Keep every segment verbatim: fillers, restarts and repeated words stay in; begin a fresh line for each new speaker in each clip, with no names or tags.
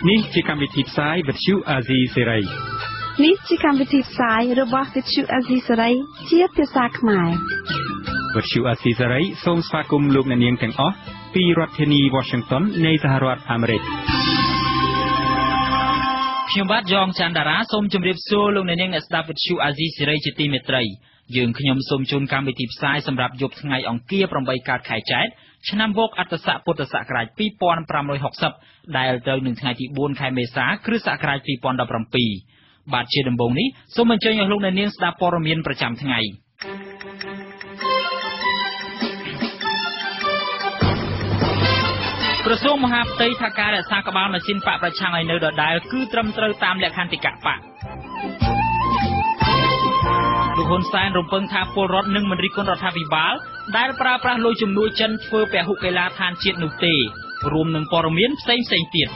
នេះជាកម្មវិធីផ្សាយវិទ្យុអាស៊ីសេរី
នេះជាកម្មវិធីផ្សាយរបស់វិទ្យុអាស៊ីសេរីជាភាសាខ្មែរ
វិទ្យុអាស៊ីសេរីសូមស្វាគមន៍លោកអ្នកនាងទាំងអស់ពីរដ្ឋធានី Washington នៃសហរដ្ឋអាមេរិក
ខ្ញុំបាទយ៉ងច័ន្ទតារាសូមជម្រាបសួរលោកអ្នកនាងអ្នកស្ដាប់វិទ្យុអាស៊ីសេរីជាទីមេត្រីយើងខ្ញុំសូមជូនកម្មវិធីផ្សាយសម្រាប់យប់ថ្ងៃអង្គារប្រាំបីកើតខែចែកឆ្នាំវកអត្តស័កពុទ្ធសករាជពីរពាន់ប្រាំរយហុកសិបដែលត្រូវនឹងថ្ងៃទីបួនខែមេសាគ្រិស្តសករាជពីរពាន់ដប់ប្រាំពីរបាទជាដំបូងនេះសូមអញ្ជើញឲ្យលោកអ្នកនាងស្ដាប់ព័ត៌មានប្រចាំថ្ងៃក្រសួងមហាផ្ទៃថាការរក្សាក្បាលម៉ាស៊ីនបកប្រឆាំងឲ្យនៅដដែលគឺត្រឹមត្រូវតាមលក្ខន្តិកៈបកលោកហ៊ុនសែនរំពឹងថាពលរដ្ឋនឹងមិនរិះគន់រដ្ឋាភិបាលដែលប្រើប្រាស់លុយជំនួយចិនធ្វើពហុកីឡដ្ឋានជាតិនោះទេរួមនឹងព័ត៌មានផ្សេងផ្សេងទៀត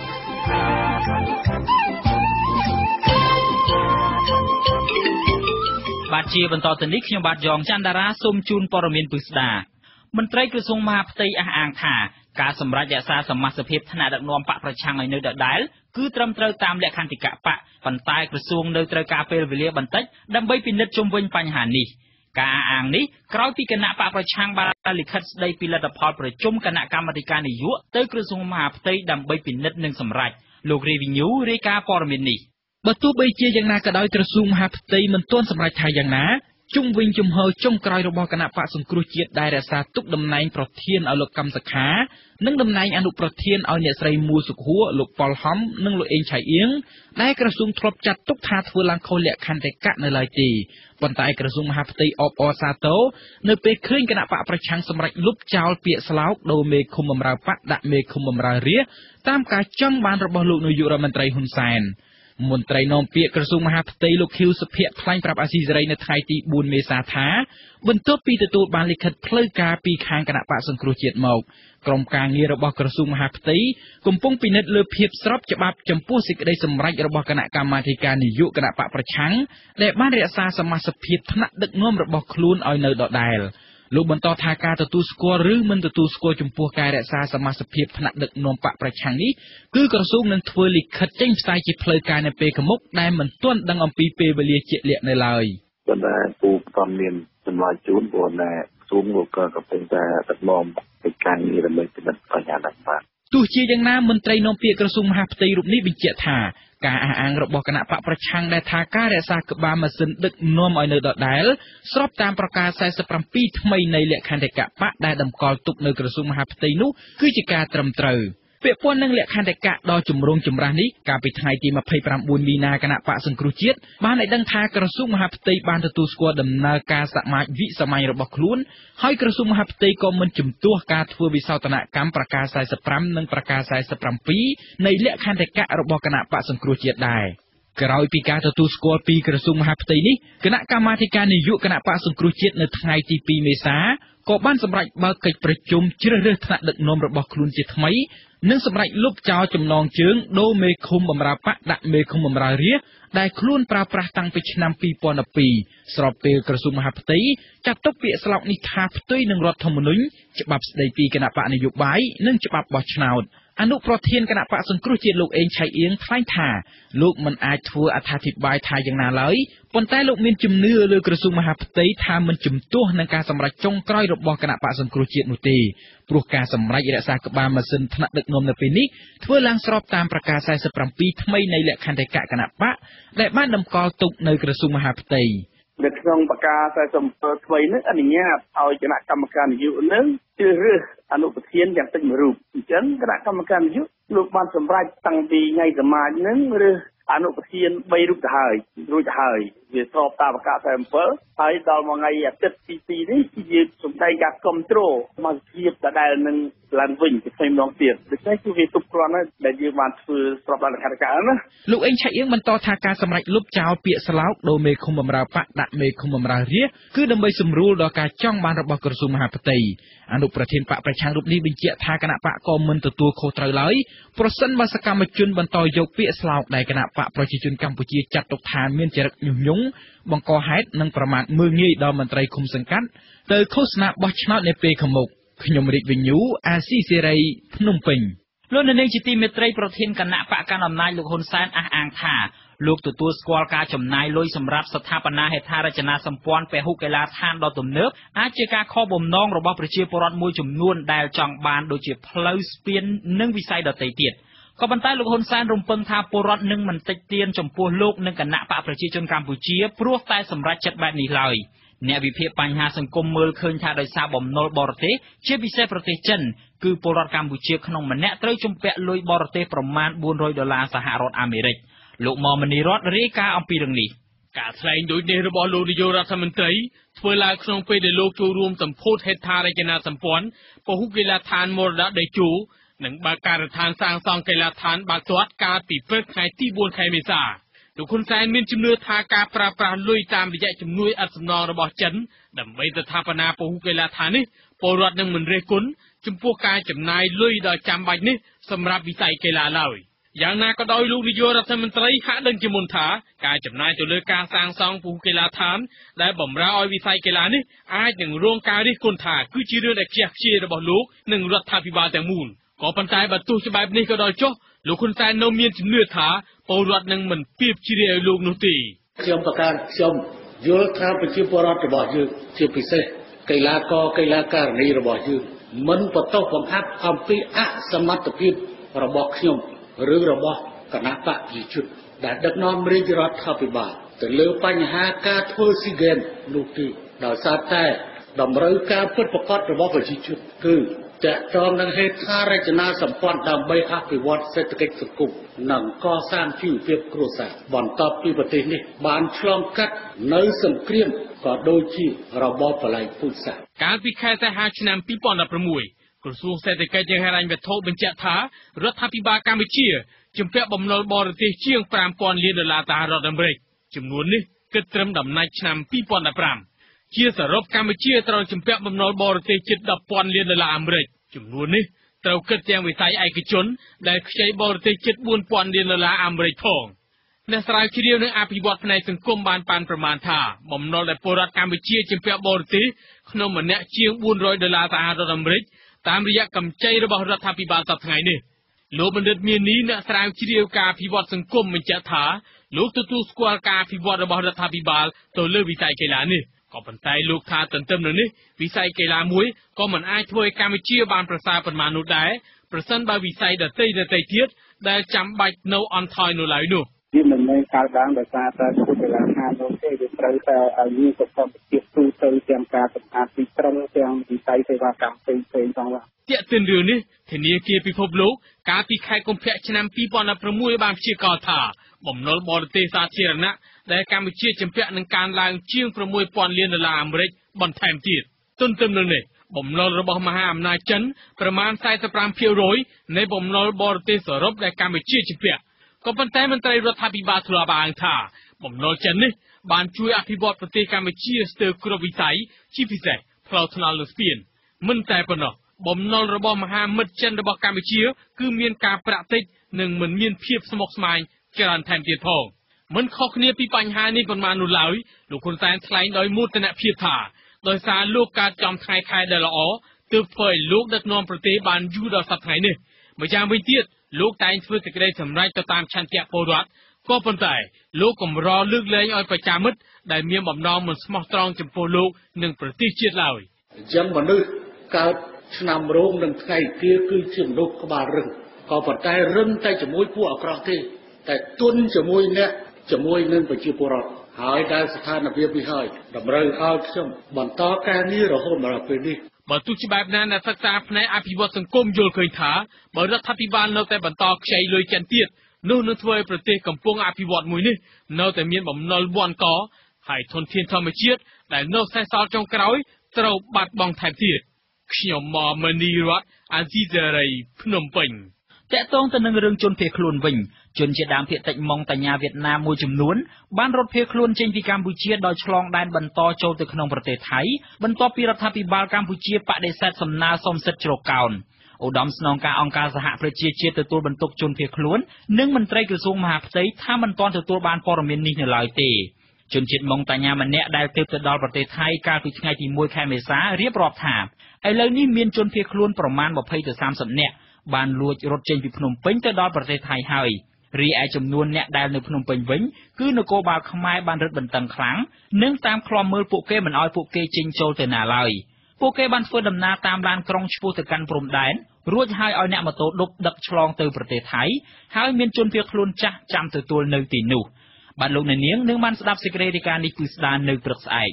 បាទជាបន្តទៅនេះខ្ញុំបាទយ៉ងច័ន្ទតារាសូមជូនព័ត៌មានពិស្ដាមន្ត្រីក្រសួងមហាផ្ទៃអះអាងថាការសម្រេចរក្សាសមាជិកភាពថ្នាក់ដឹកនាំបកប្រឆាំងឲ្យនៅដដែលគឺត្រឹមត្រូវតាមលក្ខន្តិកៈបកប៉ុន្តែក្រសួងនៅត្រូវការពេលវេលាបន្តិចដើម្បីពិនិត្យជុំវិញបញ្ហានេះការអះអាងនេះក្រោយពីគណៈបកប្រឆាំងបានលិខិតស្ដីពីលទ្ធផលប្រជុំគណៈកម្មាធិការនយោបាយទៅក្រសួងមហាផ្ទៃដើម្បីពិនិត្យនិងសម្រេចលោក Revenue រាយការណ៍ព័ត៌មាននេះបើទោះបីជាយ៉ាងណាក៏ដោយក្រសួងមហាផ្ទៃមិនទាន់សម្រេចថាយ៉ាងណាជុំវិញជំហរចុងក្រោយរបស់គណៈបកសង្គ្រោះជាតិដែលរក្សាទុកតំណែងប្រធានឲ្យលោកកឹមសុខានិងតំណែងអនុប្រធានឲ្យអ្នកស្រីមួសុខួរលោកប៉ុលហំនិងលោកអេងឆៃអៀងដែលក្រសួងធ្លាប់ចាត់ទុកថាធ្វើឡើងខុសលក្ខន្តិកៈនៅឡើយទេប៉ុន្តែក្រសួងមហាផ្ទៃអបអរសាទរនៅពេលឃើញគណៈបកប្រឆាំងសម្រេចលុបចោលពាក្យស្លោកដូរមេឃុំបម្រើបកដាក់មេឃុំបម្រើរាជតាមការចង់បានរបស់លោកនាយករដ្ឋមន្ត្រីហ៊ុនសែនមន្ត្រីនាំពាក្យក្រសួងមហាផ្ទៃលោកខៀវសុភ័ក្រថ្លែងប្រាប់អាស៊ីសេរីនៅថ្ងៃទីបួនមេសាថាបន្ទាប់ពីទទួលបានលិខិតផ្លូវការពីខាងគណៈបកសង្គ្រោះជាតិមកក្រុមការងាររបស់ក្រសួងមហាផ្ទៃកំពុងពិនិត្យលើភាពស្របច្បាប់ចំពោះសេចក្តីសម្រេចរបស់គណៈកម្មាធិការនយោបាយគណៈបកប្រឆាំងដែលបានរក្សាសមាជិកភាពថ្នាក់ដឹកនាំរបស់ខ្លួនឲ្យនៅដដែលលោកបន្តថាការទទួលស្គាល់ឬមិនទទួលស្គាល់ចំពោះការរក្សាសមាជិកភាពថ្នាក់ដឹកនាំបកប្រឆាំងនេះគឺក្រសួងនឹងធ្វើលិខិតចេញផ្សាយជាផ្លូវការនៅពេលខាងមុខដែលមិនទាន់ដឹងអំពីពេលវេលាជាក់លាក់នៅឡើយ
ប៉ុន្តែពូក៏មានសម្រាប់ជូនព្រោះតែក្រសួងក៏កំពុងតែដឹកនាំកិច្ចការងារដើម្បីពិនិត្យបញ្ហានេះបាទ
ទោះជាយ៉ាងណាមន្ត្រីនាំពាក្យក្រសួងមហាផ្ទៃរូបនេះបញ្ជាក់ថាការអះអាងរបស់គណៈបកប្រឆាំងដែលថាការរក្សាក្បាលម៉ាស៊ីនដឹកនាំឲ្យនៅដដែលស្របតាមប្រកាសសែសិបប្រាំពីរថ្មីនៃលក្ខន្តិកៈបកដែលតម្កល់ទុកនៅក្រសួងមហាផ្ទៃនោះគឺជាការត្រឹមត្រូវពាក់ព័ន្ធនឹងលក្ខន្តិកៈដ៏ចម្រូងចម្រាសនេះកាលពីថ្ងៃទីម្ភៃប្រាំបួនមីនាគណៈបកសង្គ្រោះជាតិបានឲ្យដឹងថាក្រសួងមហាផ្ទៃបានទទួលស្គាល់ដំណើរការសមាជវិសម័យរបស់ខ្លួនហើយក្រសួងមហាផ្ទៃក៏មិនជំទាស់ការធ្វើវិសោធនកម្មប្រកាសសែសិបប្រាំនិងប្រកាសសែសិបប្រាំពីរនៃលក្ខន្តិកៈរបស់គណៈបកសង្គ្រោះជាតិដែរក្រោយពីការទទួលស្គាល់ពីក្រសួងមហាផ្ទៃនេះគណៈកម្មាធិការនយោបាយគណៈបកសង្គ្រោះជាតិនៅថ្ងៃទីពីរមេសាក៏បានសម្រេចបើកកិច្ចប្រជុំជ្រើសរើសថ្នាក់ដឹកនាំរបស់ខ្លួនជាថ្មីនិងសម្រេចលុបចោលចំណងជើងដូរមេឃុំបម្រើបកដាក់មេឃុំបម្រើរាជដែលខ្លួនប្រើប្រាស់តាំងពីឆ្នាំពីរពាន់ដប់ពីរស្របពេលក្រសួងមហាផ្ទៃចាត់ទុកពាក្យស្លោកនេះថាផ្ទុយនឹងរដ្ឋធម្មនុញ្ញច្បាប់ស្តីពីគណៈបកនយោបាយនិងច្បាប់បោះឆ្នោតអនុប្រធានគណៈបកសង្គ្រោះជាតិលោកអេងឆៃអៀងថ្លែងថាលោកមិនអាចធ្វើអត្ថាធិប្បាយថាយ៉ាងណាឡើយប៉ុន្តែលោកមានជំនឿលើក្រសួងមហាផ្ទៃថាមិនជំទាស់នឹងការសម្រេចចុងក្រោយរបស់គណៈបកសង្គ្រោះជាតិនោះទេព្រោះការសម្រេចរក្សាក្បាលម៉ាស៊ីនថ្នាក់ដឹកនាំនៅពេលនេះធ្វើឡើងស្របតាមប្រកាសសែសិបប្រាំពីរថ្មីនៃលក្ខន្តិកៈគណៈបកដែលបានតម្កល់ទុកនៅក្រសួងមហាផ្ទៃ
នៅក្នុងប្រកាសសែសិបថ្មីនេះអនុញ្ញាតឲ្យគណៈកម្មការនយោបាយនឹងជ្រើសរើសអនុប្រធានយ៉ាងតិចមួយរូបអញ្ចឹងគណៈកម្មការនយោបាយលោកបានសម្រេចតាំងពីថ្ងៃសមាជនឹងរើសអនុប្រធានបីរូបទៅហើយរួចទៅហើយវាស្របតាមប្រកាសសែសិបហើយដល់មួយថ្ងៃអាទិត្យទីពីរនេះយើងសម្ដែងការគ្រប់គ្រងសមាជិកភាពដែលនឹងឡើងវិញពីផ្សេងម្ដងទៀតដូច្នេះគឺវាគ្រប់គ្រាន់ហើយដែលយើងបានធ្វើស្របតាមលក្ខន្តិកៈណា
លោកអេងឆៃអៀងបន្តថាការសម្រេចលុបចោលពាក្យស្លោកដូរមេឃុំបម្រើបកដាក់មេឃុំបម្រើរាជគឺដើម្បីសម្រួលដល់ការចង់បានរបស់ក្រសួងមហាផ្ទៃអនុប្រធានបកប្រឆាំងរូបនេះបញ្ជាក់ថាគណៈបកក៏មិនទទួលខុសត្រូវឡើយប្រសិនបើសកម្មជនបន្តយកពាក្យស្លោកដែលគណៈបកប្រជាជនកម្ពុជាចាត់ទុកថាមានចរិតញុះញង់បង្កហេតុនិងប្រមាថមើលងាយដល់មន្ត្រីឃុំសង្កាត់ទៅឃោសនាបោះឆ្នោតនៅពេលខាងមុខខ្ញុំរាជវិញ្ញូអាស៊ីសេរីភ្នំពេញលោកនៅនឹងជាទីមេត្រីប្រធានគណៈបកកណ្ដាលអំណាចលោកហ៊ុនសែនអះអាងថាលោកទទួលស្គាល់ការចំណាយលុយសម្រាប់ស្ថាបនាហេដ្ឋារចនាសម្ព័ន្ធពហុកីឡដ្ឋានដ៏ទំនើបអាចជាការខកបំណងរបស់ប្រជាពលរដ្ឋមួយចំនួនដែលចង់បានដូចជាផ្លូវស្ពាននិងវិស័យដទៃទៀតក៏ប៉ុន្តែលោកហ៊ុនសែនរំពឹងថាពលរដ្ឋនឹងមិនតិចទៀនចំពោះលោកនិងគណៈបកប្រជាជនកម្ពុជាព្រោះតែសម្រេចចិត្តបែបនេះឡើយអ្នកវិភាគបញ្ហាសង្គមមើលឃើញថាដោយសារបំណុលបរទេសជាពិសេសប្រទេសចិនគឺពលរដ្ឋកម្ពុជាក្នុងម្នាក់ត្រូវជំពាក់លុយបរទេសប្រមាណបួនរយដុល្លារសហរដ្ឋអាមេរិកលោកមមនីរតរាយការណ៍អំពីរឿងនេះការថ្លែងដូចនេះរបស់លោកនាយករដ្ឋមន្ត្រីធ្វើឡើងក្នុងពេលដែលលោកចូលរួមសម្ពោធហេដ្ឋារចនាសម្ព័ន្ធពហុកីឡដ្ឋានមរតកដេជោនិងបើកការដ្ឋានសាងសង់កីឡដ្ឋានបាល់ទាត់កាលពីព្រឹកថ្ងៃទីបួនខែមេសាលោកហ៊ុនសែនមានជំនឿថាការប្រើប្រាស់លុយតាមរយៈជំនួយឥតសំណងរបស់ចិនដើម្បីស្ថាបនាពហុកីឡដ្ឋាននេះពលរដ្ឋនឹងមិនរិះគន់ចំពោះការចំណាយលុយដ៏ចាំបាច់នេះសម្រាប់វិស័យកីឡាឡើយយ៉ាងណាក៏ដោយលោកនាយករដ្ឋមន្ត្រីហាក់ដឹងជាមុនថាការចំណាយទៅលើការសាងសង់ពហុកីឡដ្ឋានដែលបម្រើឲ្យវិស័យកីឡានេះអាចនឹងរងការរិះគន់ថាគឺជារឿងដែលខ្ជះខ្ជាយរបស់លោកនិងរដ្ឋាភិបាលទាំងមូលក៏ប៉ុន្តែបើទោះជាបែបនេះក៏ដោយចុះលោកហ៊ុនសែននៅមានជំនឿថាពលរដ្ឋនឹងមិនពៀបជ្រាយឲ្យលោកនោះទេខ្ញុំប្រកាសខ្ញុំយល់ថាប្រជាពលរដ្ឋរបស់យើងជាពិសេសកីឡាករកីឡាការិនីរបស់យើងមិនបន្តបង្ហាត់អំពីអសមត្ថភាពរបស់ខ្ញុំឬរបស់គណៈបកប្រជាជនដែលដឹកនាំរាជរដ្ឋាភិបាលទៅលើបញ្ហាការធ្វើស៊ីហ្គេមនោះទេដោយសារតែតម្រូវការពិតប្រាកដរបស់ប្រជាជនគឺចាក់ចងនឹងហេដ្ឋារចនាសម្ព័ន្ធដើម្បីអភិវឌ្ឍសេដ្ឋកិច្ចសង្គមនិងកសាងជីវភាពគ្រួសារបន្ទាប់ពីប្រទេសនេះបានឆ្លងកាត់នៅសង្គ្រាមក៏ដូចជារបបបល្ល័ង្កពូជសាសន៍កាលពីខែសីហាឆ្នាំពីរពាន់ដប់ប្រាំមួយក្រសួងសេដ្ឋកិច្ចនិងហិរញ្ញវត្ថុបញ្ជាក់ថារដ្ឋាភិបាលកម្ពុជាជំពាក់បំណុលបរទេសជាងប្រាំពាន់លានដុល្លារសហរដ្ឋអាមេរិកចំនួននេះគិតត្រឹមដំណាច់ឆ្នាំពីរពាន់ដប់ប្រាំជាសរុបកម្ពុជាត្រូវជំពាក់បំណុលបរទេសជិតដប់ពាន់លានដុល្លារអាមេរិកចំនួននេះត្រូវគិតទាំងវិស័យឯកជនដែលខ្ចីបរទេសជិតបួនពាន់លានដុល្លារអាមេរិកផងអ្នកស្រាវជ្រាវនឹងអភិវឌ្ឍផ្នែកសង្គមបានប៉ាន់ប្រមាណថាបំណុលដែលពលរដ្ឋកម្ពុជាជំពាក់បរទេសក្នុងម្នាក់ជាងបួនរយដុល្លារសហរដ្ឋអាមេរិកតាមរយៈកម្ចីរបស់រដ្ឋាភិបាលសប្តាហ៍ថ្ងៃនេះលោកបណ្ឌិតមាននីអ្នកស្រាវជ្រាវការអភិវឌ្ឍសង្គមបញ្ជាក់ថាលោកទទួលស្គាល់ការអភិវឌ្ឍរបស់រដ្ឋាភិបាលទៅលើវិស័យកីឡានេះក៏ប៉ុន្តែលោកថាទន្ទឹមនឹងនេះវិស័យកីឡាមួយក៏មិនអាចធ្វើឲ្យកម្ពុជាបានប្រសើរប៉ុន្មាននោះដែរប្រសិនបើវិស័យដទៃដទៃទៀតដែលចាំបាច់នៅអន់ថយនៅឡើយនោះវាមិនមែនកើតឡើងដោយសារតែគុណកីឡាខាងនោះទេវាត្រូវតែឲ្យមានសុខភាពទូទៅទាំងការសម្អាតទីក្រុងទាំងវិស័យសេវាកម្មផ្សេងៗផងបាទជាក់ស្ដែងរឿងនេះធនាគារពិភពលោកកាលពីខែកុម្ភៈឆ្នាំពីរពាន់ដប់ប្រាំមួយបានព្យាករណ៍ថាបំណុលបរទេសសាធារណៈដែលកម្ពុជាជំពាក់នឹងកើនឡើងជាងប្រាំមួយពាន់លានដុល្លារអាមេរិកបន្ថែមទៀតទន្ទឹមនឹងនេះបំណុលរបស់មហាអំណាចចិនប្រមាណសែនសិបប្រាំភាគរយនៃបំណុលបរទេសសរុបដែលកម្ពុជាជំពាក់ក៏ប៉ុន្តែមន្ត្រីរដ្ឋាភិបាលធ្លាប់អាងថាបំណុលចិននេះបានជួយអភិវឌ្ឍប្រទេសកម្ពុជាស្ទើរគ្រប់វិស័យជាពិសេសផ្លូវថ្នល់និងស្ពានមិនតែប៉ុណ្ណោះបំណុលរបស់មហាមិត្តចិនរបស់កម្ពុជាគឺមានការប្រាក់តិចនិងមិនមានភាពស្មុគស្មាញច្រើនថែមទៀតផងមិនខុសគ្នាពីបញ្ហានេះប៉ុន្មាននោះឡើយលោកហ៊ុនសែនថ្លែងដោយមោទនភាពថាដោយសារលោកកើតចំថ្ងៃខែដែលល្អទើបធ្វើឲ្យលោកដឹកនាំប្រទេសបានយូរដល់សប្តាហ៍ថ្ងៃនេះម្យ៉ាងវិញទៀតលោកតែងធ្វើសេចក្តីសម្រេចទៅតាមឆន្ទៈពលរដ្ឋក៏ប៉ុន្តែលោកកម្រលើកលែងឲ្យប្រជាមិត្តដែលមានបំណងមិនស្មោះត្រង់ចំពោះលោកនិងប្រទេសជាតិឡើយអញ្ចឹងមនុស្សកើតឆ្នាំរោងនឹងថ្ងៃkiaគឺជាមនុស្សក្បាលរឹងក៏ប៉ុន្តែរឹងតែជាមួយពួកអាក្រក់ទេតែទុនជាមួយអ្នកជាមួយនឹងប្រជាពលរដ្ឋហើយដែលស្ថានភាពនេះហើយតម្រូវឲ្យខ្ញុំបន្តការងាររហូតមកដល់ពេលនេះបើទោះជាបែបណាអ្នកសិក្សាផ្នែកអភិវឌ្ឍសង្គមយល់ឃើញថាបើរដ្ឋាភិបាលនៅតែបន្តខ្ចីលុយចិនទៀតនោះនឹងធ្វើឲ្យប្រទេសកំពុងអភិវឌ្ឍមួយនេះនៅតែមានបំណុលវាន់កហើយធនធានធម្មជាតិដែលនៅសេសសល់ចុងក្រោយត្រូវបាត់បង់ថែមទៀតខ្ញុំមកមនីរតអាស៊ីសេរីភ្នំពេញតកតងទៅនឹងរឿងជនភៀសខ្លួនវិញជនជាដើមភាគតិចម៉ុងតាញាវៀតណាមមួយចំនួនបានរត់ភៀសខ្លួនចេញពីកម្ពុជាដោយឆ្លងដែនបន្តចូលទៅក្នុងប្រទេសថៃបន្ទាប់ពីរដ្ឋាភិបាលកម្ពុជាបដិសេធសំណើសុំសិទ្ធិជ្រកកោនឧត្តមស្នងការអង្គការសហប្រជាជាតិទទួលបន្ទុកជនភៀសខ្លួននិងមន្ត្រីក្រសួងមហាផ្ទៃថាមិនទាន់ទទួលបានព័ត៌មាននេះនៅឡើយទេជនជាតិម៉ុងតាញាម្នាក់ដែលទើបទៅដល់ប្រទេសថៃកាលពីថ្ងៃទីមួយខែមេសារៀបរាប់ថាឥឡូវនេះមានជនភៀសខ្លួនប្រមាណยี่สิบទៅสามสิบនាក់បានលួចរត់ចេញពីភ្នំពេញទៅដល់ប្រទេសថៃហើយរីឯចំនួនអ្នកដែលនៅភ្នំពេញវិញគឺនគរបាលខ្មែរបានរឹតបន្តឹងខ្លាំងនិងតាមឃ្លាំមើលពួកគេមិនឲ្យពួកគេចេញចូលទៅណាឡើយពួកគេបានធ្វើដំណើរតាមឡានក្រុងឆ្ពោះទៅកាន់ព្រំដែនរួចហើយឲ្យអ្នកម៉ូតូឌុបដឹកឆ្លងទៅប្រទេសថៃហើយមានជនភៀសខ្លួនចាស់ចាំទទួលនៅទីនោះបាទលោកអ្នកនាងនឹងបានស្ដាប់សេចក្តីរាយការណ៍នេះពីស្ដារនៅព្រឹកស្អែក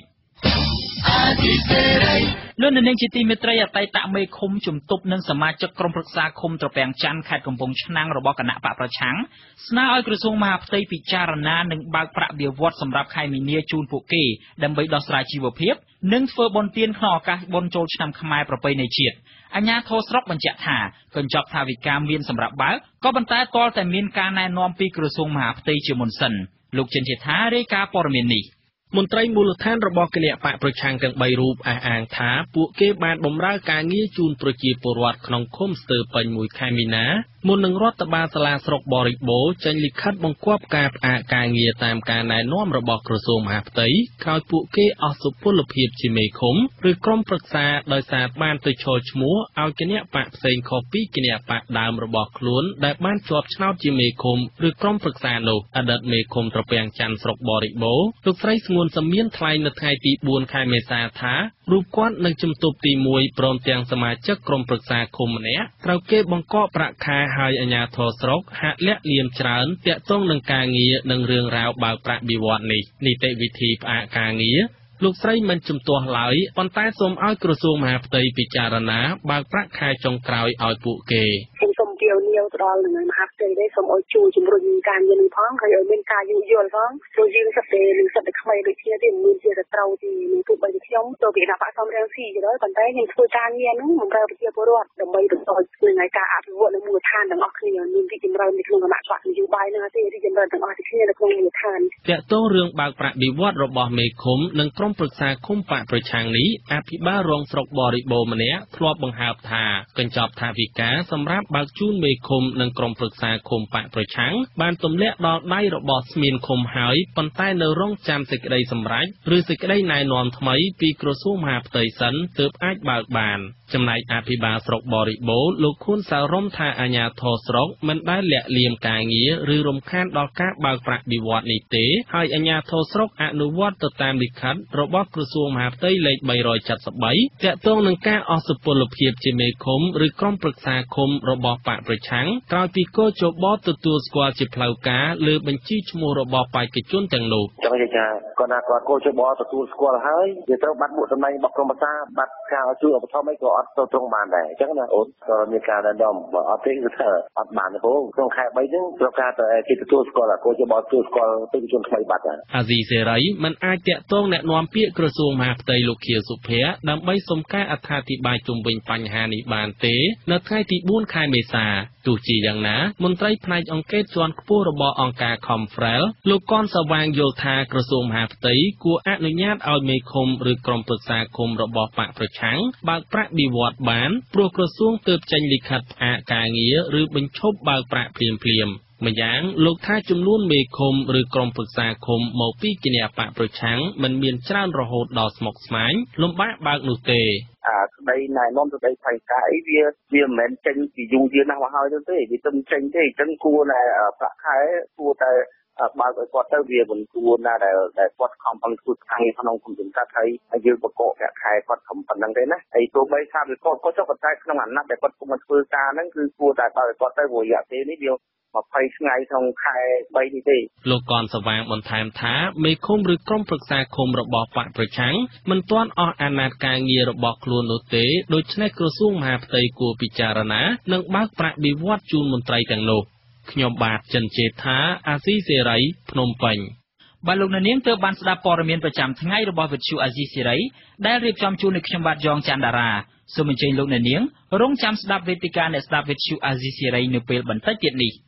លោកអ្នកនាងជាទីមេត្រីអតីតមេឃុំជំទប់និងសមាជិកក្រុមប្រឹក្សាឃុំត្រពាំងច័ន្ទខេត្តកំពង់ឆ្នាំងរបស់គណៈបកប្រឆាំងស្នើឲ្យក្រសួងមហាផ្ទៃពិចារណានិងបើកប្រាក់បៀវត្សសម្រាប់ខែមីនាជូនពួកគេដើម្បីដោះស្រាយជីវភាពនិងធ្វើបុណ្យទានក្នុងឱកាសបុណ្យចូលឆ្នាំខ្មែរប្រពៃណីជាតិអាជ្ញាធរស្រុកបញ្ជាក់ថាកញ្ចប់ថវិកាមានសម្រាប់បើកក៏ប៉ុន្តែទាល់តែមានការណែនាំពីក្រសួងមហាផ្ទៃជាមុនសិនលោកចិនជាថារាយការណ៍ព័ត៌មាននេះមន្ត្រីមូលដ្ឋានរបស់គណៈបកប្រឆាំងទាំងបីរូបអះអាងថាពួកគេបានបម្រើការងារជូនប្រជាពលរដ្ឋក្នុងឃុំស្ទើរពេញមួយខែមីនាមុននឹងរដ្ឋបាលសាលាស្រុកបរិបូរចេញលិខិតបង្គាប់ការផ្អាកការងារតាមការណែនាំរបស់ក្រសួងមហាផ្ទៃក្រោយពួកគេអស់សុពលភាពជាមេឃុំឬក្រុមប្រឹក្សាដោយសារបានទៅឈរឈ្មោះឲ្យគណៈបកផ្សេងខុសពីគណៈបកដើមរបស់ខ្លួនដែលបានជាប់ឆ្នោតជាមេឃុំឬក្រុមប្រឹក្សានោះអតីតមេឃុំត្រពាំងច័ន្ទស្រុកបរិបូរលោកស្រីស្ងួនសមៀនថ្លែងនៅថ្ងៃទីបួនខែមេសាថារូបគាត់នឹងជំទប់ទីមួយព្រមទាំងសមាជិកក្រុមប្រឹក្សាឃុំម្នាក់ត្រូវគេបង្កកប្រាក់ខែឲ្យអាជ្ញាធរស្រុកហាក់លាក់លៀមច្រើនទាក់ទងនឹងការងារនិងរឿងរ៉ាវបើកប្រាក់បៀវត្សនេះនីតិវិធីផ្អាកការងារលោកស្រីមិនជំទាស់ឡើយប៉ុន្តែសូមឲ្យក្រសួងមហាផ្ទៃពិចារណាបើកប្រាក់ខែចុងក្រោយឲ្យពួកគេ
សូមទាវនាវទៅដល់នឹងមហាផ្ទៃដែរសូមឲ្យជួយជំរុញការងារនេះផងហើយឲ្យមានការយោគយល់ផងព្រោះយើងសិតតែនឹងសិតតែក្មេងដូចគ្នាទេមានជាទៅត្រូវទីនឹងទូបីខ្ញុំទៅពីគណៈបកសំរងស៊ីទៅដល់ប៉ុន្តែខ្ញុំធ្វើការងារហ្នឹងបម្រើប្រជាពលរដ្ឋដើម្បីបន្តធ្វើឲ្យការអភិវឌ្ឍនៅមូលដ្ឋានទាំងអស់គ្នាមានទីចម្រើននៅក្នុងគណៈបកនយោបាយហ្នឹងទេទីចម្រើនទាំងអស់គ្នានៅក្នុងមូលដ្ឋាន
តាក់ទងរឿងបើកប្រាក់បៀវត្សរបស់មេឃុំនិងក្រុមប្រឹក្សាឃុំបកប្រឆាំងនេះអភិបាលរងស្រុកបរិបូរម្នាក់ធ្លាប់បង្ហើបថាកញ្ចប់ថវិកាសម្រាប់បើកជូនមេឃុំនិងក្រុមប្រឹក្សាឃុំបកប្រឆាំងបានទម្លាក់ដល់ដៃរបស់ស្មានឃុំហើយប៉ុន្តែនៅរងចាំសេចក្តីសម្រេចឬសេចក្តីណែនាំថ្មីពីក្រសួងមហាផ្ទៃសិនទើបអាចបើកបានចំណែកអភិបាលស្រុកបរិបូរលោកខួនសាររំថាអាជ្ញាធរស្រុកមិនដែលលាក់លៀមការងារឬរំខានដល់ការបើកប្រាក់បៀវត្សនេះទេហើយអាជ្ញាធរស្រុកអនុវត្តទៅតាមលិខិតរបស់ក្រសួងមហាផ្ទៃលេខបីរយседមទាក់ទងនឹងការអស់សុពលភាពជាមេឃុំឬក្រុមប្រឹក្សាឃុំរបស់បកប្រឆាំងក្រោយពីកោជបទទួលស្គាល់ជាផ្លូវការលើបញ្ជីឈ្មោះរបស់បេក្ខជនទាំងនោះ
ចង់និយាយថាគាត់ថាគាត់កោជបទទួលស្គាល់ហើយវាត្រូវបាត់មុខតំណែងរបស់ក្រុមប្រឹក្សាបាត់ការជួយឧបត្ថម្ភអីក៏អត់ទៅត្រង់បានដែរអញ្ចឹងណាអូនក៏មានការណែនាំបើអត់ទេគឺថាអត់បានទេព្រោះក្នុងខែបីហ្នឹងត្រូវការតែគេទទួលស្គាល់កោជបទទួលស្គាល់បេក្ខជនថ្មីបាត់ហើយ
អាស៊ីសេរីមិនអាចតាក់ទងแนะនាំពាក្យក្រសួងមហាផ្ទៃលោកខៀវសុភ័ក្រដើម្បីសុំការអត្ថាធិប្បាយជុំវិញបញ្ហានេះបានទេនៅថ្ងៃទីបួនខែមេសាទោះជាយ៉ាងណាមន្ត្រីផ្នែកអង្គការជាន់ខ្ពស់របស់អង្គការ Confrel លោកកនសវាងយល់ថាក្រសួងមហាផ្ទៃគួរអនុញ្ញាតឲ្យមេឃុំឬក្រុមប្រឹក្សាឃុំរបស់បកប្រឆាំងបើកប្រាក់បៀវត្សបានព្រោះក្រសួងទើបចេញលិខិតផ្អាកការងារឬបញ្ឈប់បើកប្រាក់ភ្លាមៗម្យ៉ាងលោកថាចំនួនមេឃុំឬក្រុមប្រឹក្សាឃុំមកពីគណៈបកប្រឆាំងមិនមានច្រើនរហូតដល់ស្មុគស្មាញលំបាកបើកនោះទេ
អាស្ដីណែនាំទៅដីផៃកាអីវាវាមិនមែនចេញពីយូរយារណាស់មកហើយទេវាទៅចេញទេអញ្ចឹងគួរតែប្រាក់ខែគួរតែបើកឲ្យគាត់ទៅវាមិនគួរណាដែលដែលគាត់ខំប្រឹងធ្វើការងារក្នុងគុំជំកាត់ហើយហើយយើងបកកប្រាក់ខែគាត់ខំប៉ុណ្្នឹងទេណាហើយទោះបីថាវាគាត់គាត់ចុះប៉ុន្តែក្នុងអាណត្តិដែលគាត់គុំមកធ្វើការហ្នឹងគឺគួរតែបើកឲ្យគាត់ទៅរយៈពេលនេះវាម្ភៃថ្ងៃក្នុងខែបីនេះទេ
លោកកនសវាងបន្ថែមថាមេឃុំឬក្រុមប្រឹក្សាឃុំរបស់បកប្រឆាំងមិនទាន់អស់អាណត្តិការងាររបស់ខ្លួននោះទេដូច្នេះក្រសួងមហាផ្ទៃគួរពិចារណានិងបើកប្រាក់បៀវត្សជូនមន្ត្រីទាំងនោះខ្ញុំបាទចិនជេថាអាស៊ីសេរីភ្នំពេញបាទលោកនាងទើបបានស្ដាប់ព័ត៌មានប្រចាំថ្ងៃរបស់វិទ្យុអាស៊ីសេរីដែលរៀបចំជូននៅខ្ញុំបាទយ៉ងច័ន្ទតារាសូមអញ្ជើញលោកនាងរងចាំស្ដាប់វេទិកាអ្នកស្ដាប់វិទ្យុអាស៊ីសេរីនៅពេលបន្តិចទៀតនេះ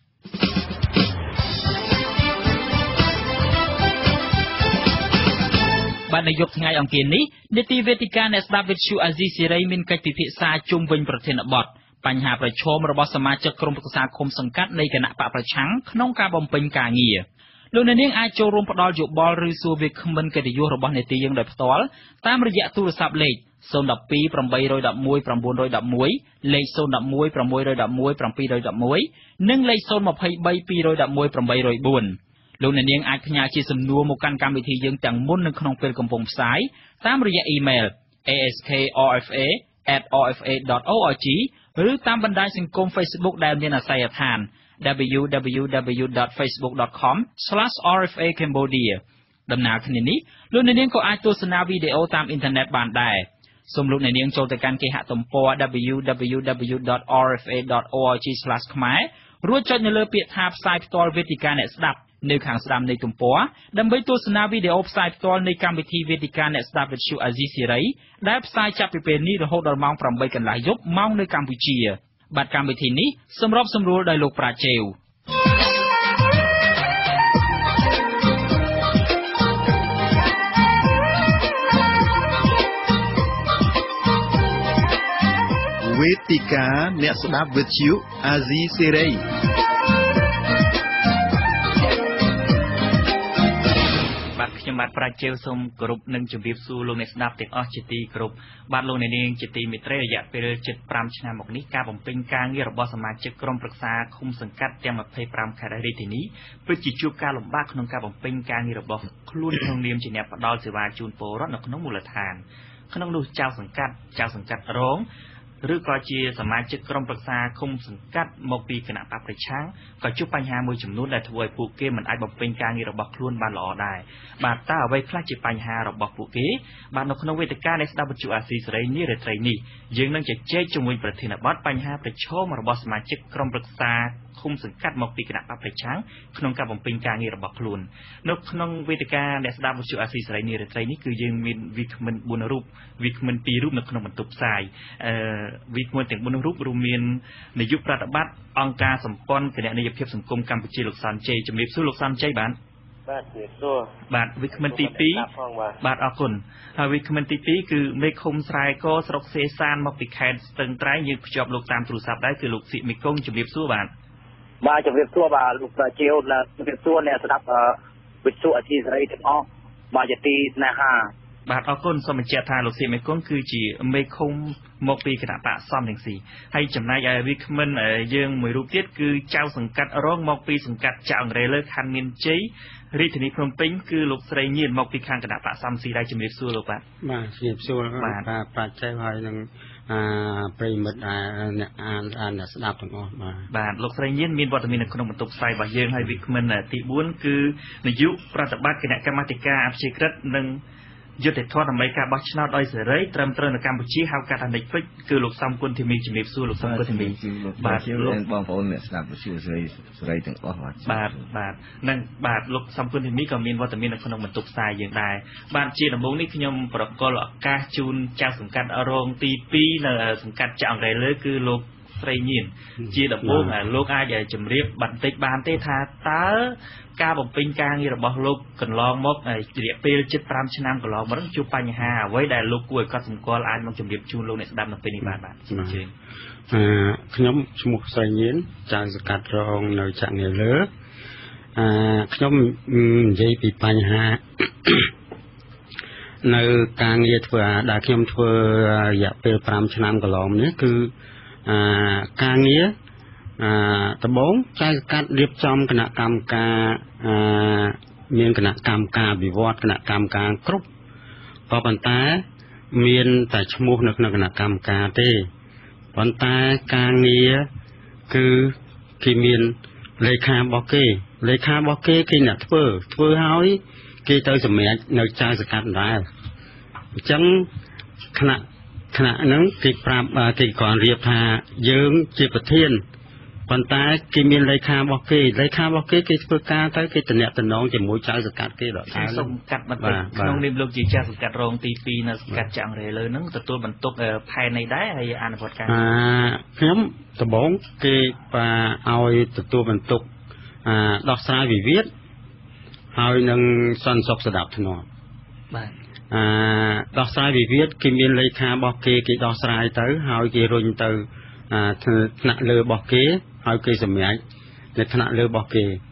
បាទនៅយប់ថ្ងៃអង្គារនេះនីតិវេទិកាអ្នកស្ដាប់វិទ្យុអាស៊ីសេរីមានកិច្ចពិភាក្សាជុំវិញប្រធានបទបញ្ហាប្រឈមរបស់សមាជិកក្រុមប្រឹក្សាឃុំសង្កាត់នៃគណៈបកប្រឆាំងក្នុងការបំពេញការងារលោកអ្នកនាងអាចចូលរួមផ្ដល់យោបល់ឬសួរវាគ្មិនកិត្តិយសរបស់នេតិយើងដោយផ្ទាល់តាមរយៈទូរស័ព្ទលេខศูนย์ หนึ่ง สอง แปด หนึ่ง หนึ่ง หนึ่ง หนึ่ง เก้า หนึ่ง หนึ่ง เลขศูนย์ หนึ่ง หนึ่ง หก หก หนึ่ง หนึ่ง เจ็ด หนึ่ง หนึ่ง និងលេខศูนย์ สอง สาม สอง หนึ่ง หนึ่ง แปด ศูนย์ 4លោកអ្នកនាងអាចផ្ញើជាសំណួរមកកាន់កម្មវិធីយើងទាំងមុននិងក្នុងពេលកំពុងផ្សាយតាមរយៈអ៊ីមែល a s k r f a at r f a dot org ឬតាមបណ្ដាញសង្គម Facebook ដែលមានអាសយដ្ឋាន w w w dot facebook dot com slash r f a cambodia ដំណើរគ្នានេះលោកអ្នកនាងក៏អាចទស្សនាវីដេអូតាមអ៊ីនធឺណិតបានដែរសូមលោកអ្នកនាងចូលទៅកាន់គេហទំព័រ w w w dot r f a dot org slash ខ្មែររួចចុចនៅលើពាក្យថាផ្សាយផ្ទាល់វេទិកាអ្នកស្ដាប់នៅខាងស្ដាំនៃទំព័រដើម្បីទស្សនាវីដេអូផ្សាយផ្ទាល់នៃកម្មវិធីវេទិកាអ្នកស្ដាប់វិទ្យុអាស៊ីសេរីដែលផ្សាយចាប់ពីពេលនេះរហូតដល់ម៉ោង ប្រាំបី កន្លះយប់ម៉ោងនៅកម្ពុជាបាទកម្មវិធីនេះសម្របសម្រួលដោយលោកប្រាជេវ
វេទិកាអ្នកស្ដាប់វិទ្យុអាស៊ីសេរី
បាទខ្ញុំបាទប្រាជេវសូមគោរពនិងជម្រាបសួរលោកអ្នកស្ដាប់ទាំងអស់ជាទីគោរពបាទលោកអ្នកនាងជាទីមេត្រីរយៈពេលជិតប្រាំឆ្នាំមកនេះការបំពេញការងាររបស់សមាជិកក្រុមប្រឹក្សាឃុំសង្កាត់ទាំងម្ភៃប្រាំខេត្តរាជធានីពិតជាជួបការលំបាកក្នុងការបំពេញការងាររបស់ខ្លួនក្នុងនាមជាអ្នកផ្ដល់សេវាជូនពលរដ្ឋនៅក្នុងមូលដ្ឋានក្នុងនោះចៅសង្កាត់ចៅសង្កាត់រងឬក៏ជាសមាជិកក្រុមប្រឹក្សាឃុំសង្កាត់មកពីគណៈបកប្រឆាំងក៏ជួបបញ្ហាមួយចំនួនដែលធ្វើឲ្យពួកគេមិនអាចបំពេញការងាររបស់ខ្លួនបានល្អដែរបាទតើអ្វីខ្លះជាបញ្ហារបស់ពួកគេបាទនៅក្នុងវេទិកានៃស្ដាប់វិទ្យុអាស៊ីសេរីនារាត្រីនេះយើងនឹងជជែកជាមួយប្រធានបទបញ្ហាប្រឈមរបស់សមាជិកក្រុមប្រឹក្សាឃុំសង្កាត់មកពីគណៈបកប្រឆាំងក្នុងការបំពេញការងាររបស់ខ្លួននៅក្នុងវេទិកានៃស្ដាប់វិទ្យុអាស៊ីសេរីនារាត្រីនេះគឺយើងមានវិក្កាមិនបួនរូបវិក្កាមិនពីររូបនៅក្នុងបន្ទប់ផ្សាយអឺវិក្កាមិនទាំងបួនរូបរួមមាននាយកប្រតិបត្តិអង្គការសម្ព័ន្ធគណនេយ្យភាពសង្គមកម្ពុជាលោកសាន់ជ័យជំរាបសួរលោកសាន់ជ័យបាទ
បាទជំរាបសួរ
បាទវិក្កាមិនទីពីរបាទអរគុណហើយវិក្កាមិនទីពីរគឺមេឃុំស្រែកស្រុកសេសានមកពីខេត្តស្ទឹងត្រែងយើងភ្ជាប់លោកតាមទូរស័ព្ទដែរគឺលោកសិមេគង្គជំរាបសួរបាទ
បាទជំរាបសួរបាទលោកប្រាជេវជំរាបសួរអ្នកស្ដាប់វិទ្យុអាស៊ីសេរីទាំងអស់បាទជាទីស្នេហា
បាទអរគុណសូមបញ្ជាក់ថាលោកសៀមមេគុណគឺជាមេឃុំមកពីគណៈបកសំរងស៊ីហើយចំណែកឯវិក្កាមិនយើងមួយរូបទៀតគឺចៅសង្កាត់រងមកពីសង្កាត់ចៅអង្រែលើខណ្ឌមានជ័យរាជធានីភ្នំពេញគឺលោកស្រីញៀនមកពីខាងគណៈបកសំស៊ីដែរជំរាបសួរលោកបាទ
បាទជំរាបសួរបាទប្រាជ្ញាហើយនឹងអាប្រិមិត្តអ្នកអានអានអ្នកស្ដាប់ទាំងអស់បាទ
បាទលោកស្រីញៀនមានវត្តមាននៅក្នុងបន្ទប់ផ្សាយរបស់យើងហើយវិក្កាមិនទីបួនគឺនាយកប្រតិបត្តិគណៈកម្មាធិការអភិជាក្រិតនិងយុទ្ធធម៌ដើម្បីការបោះឆ្នោតដោយសេរីត្រឹមត្រូវនៅកម្ពុជាហៅកាត់ថានិចពេចគឺលោកសំគុណធីមីជំរាបសួរលោកសំគុណធីមី
បាទលោកបងប្អូនអ្នកស្ដាប់វិទ្យុសេរីសេរីទាំងអស់
បាទបាទបាទនិងបាទលោកសំគុណធីមីក៏មានវត្តមាននៅក្នុងបន្ទប់ផ្សាយយើងដែរបាទជាដំបូងនេះខ្ញុំប្រកល់ឱកាសជូនចៅសង្កាត់រងទីពីរនៅសង្កាត់ចៅអង្រែលើគឺលោកស្រីញៀនជាដំបូងលោកអាចជម្រាបបន្តិចបានទេថាតើការបំពេញការងាររបស់លោកកន្លងមករយៈពេលជិតប្រាំឆ្នាំកន្លងមកជួបបញ្ហាអ្វីដែលលោកគួរឲ្យកត់សម្គាល់អាចមកជម្រាបជូនលោកអ្នកស្ដាប់នៅពេលនេះបានបាទ
អឺខ្ញុំឈ្មោះស្រីញៀនចៅសង្កាត់រងនៅចាក់ងារលើអឺខ្ញុំនិយាយពីបញ្ហានៅការងារធ្វើដែលខ្ញុំធ្វើរយៈពេលប្រាំឆ្នាំកន្លងនេះគឺអឺការងារអឺដំបូងចៅសង្កាត់រៀបចំគណៈកម្មការអឺមានគណៈកម្មការវិវត្តគណៈកម្មការគ្រប់ក៏ប៉ុន្តែមានតែឈ្មោះនៅក្នុងគណៈកម្មការទេប៉ុន្តែការងារគឺគេមានលេខារបស់គេលេខារបស់គេគេអ្នកធ្វើធ្វើហើយគេទៅសម្រេចនៅចៅសង្កាត់ដែរអញ្ចឹងគណៈគណៈហ្នឹងគេប្រាប់គេគ្រាន់រៀបថាយើងជាប្រធានប៉ុន្តែគេមានលេខារបស់គេលេខារបស់គេគេធ្វើការទៅគេតំណែងតំណងជាមួយចៅសង្កាត់គេដល់
ហើយសូមកាត់បន្តិចក្នុងនាមលោកជាចៅសង្កាត់រងទីពីរនៅសង្កាត់ចាក់អង្រែលើហ្នឹងទទួលបន្ទុកផែននេះដែរហើយអនុវត្តការ
អឺខ្ញុំដំបូងគេឲ្យទទួលបន្ទុកអឺដោះស្រាយវិវាទហើយនឹងសន្តិសុខស្ដាប់ធ្នាប់
បាទ
អឺដោះស្រាយវិវាទគេមានលេខារបស់គេគេដោះស្រាយទៅហើយគេរុញទៅអឺថ្នាក់លើរបស់គេហើយគេសម្រេចនៅថ្នាក់លើរបស់គេ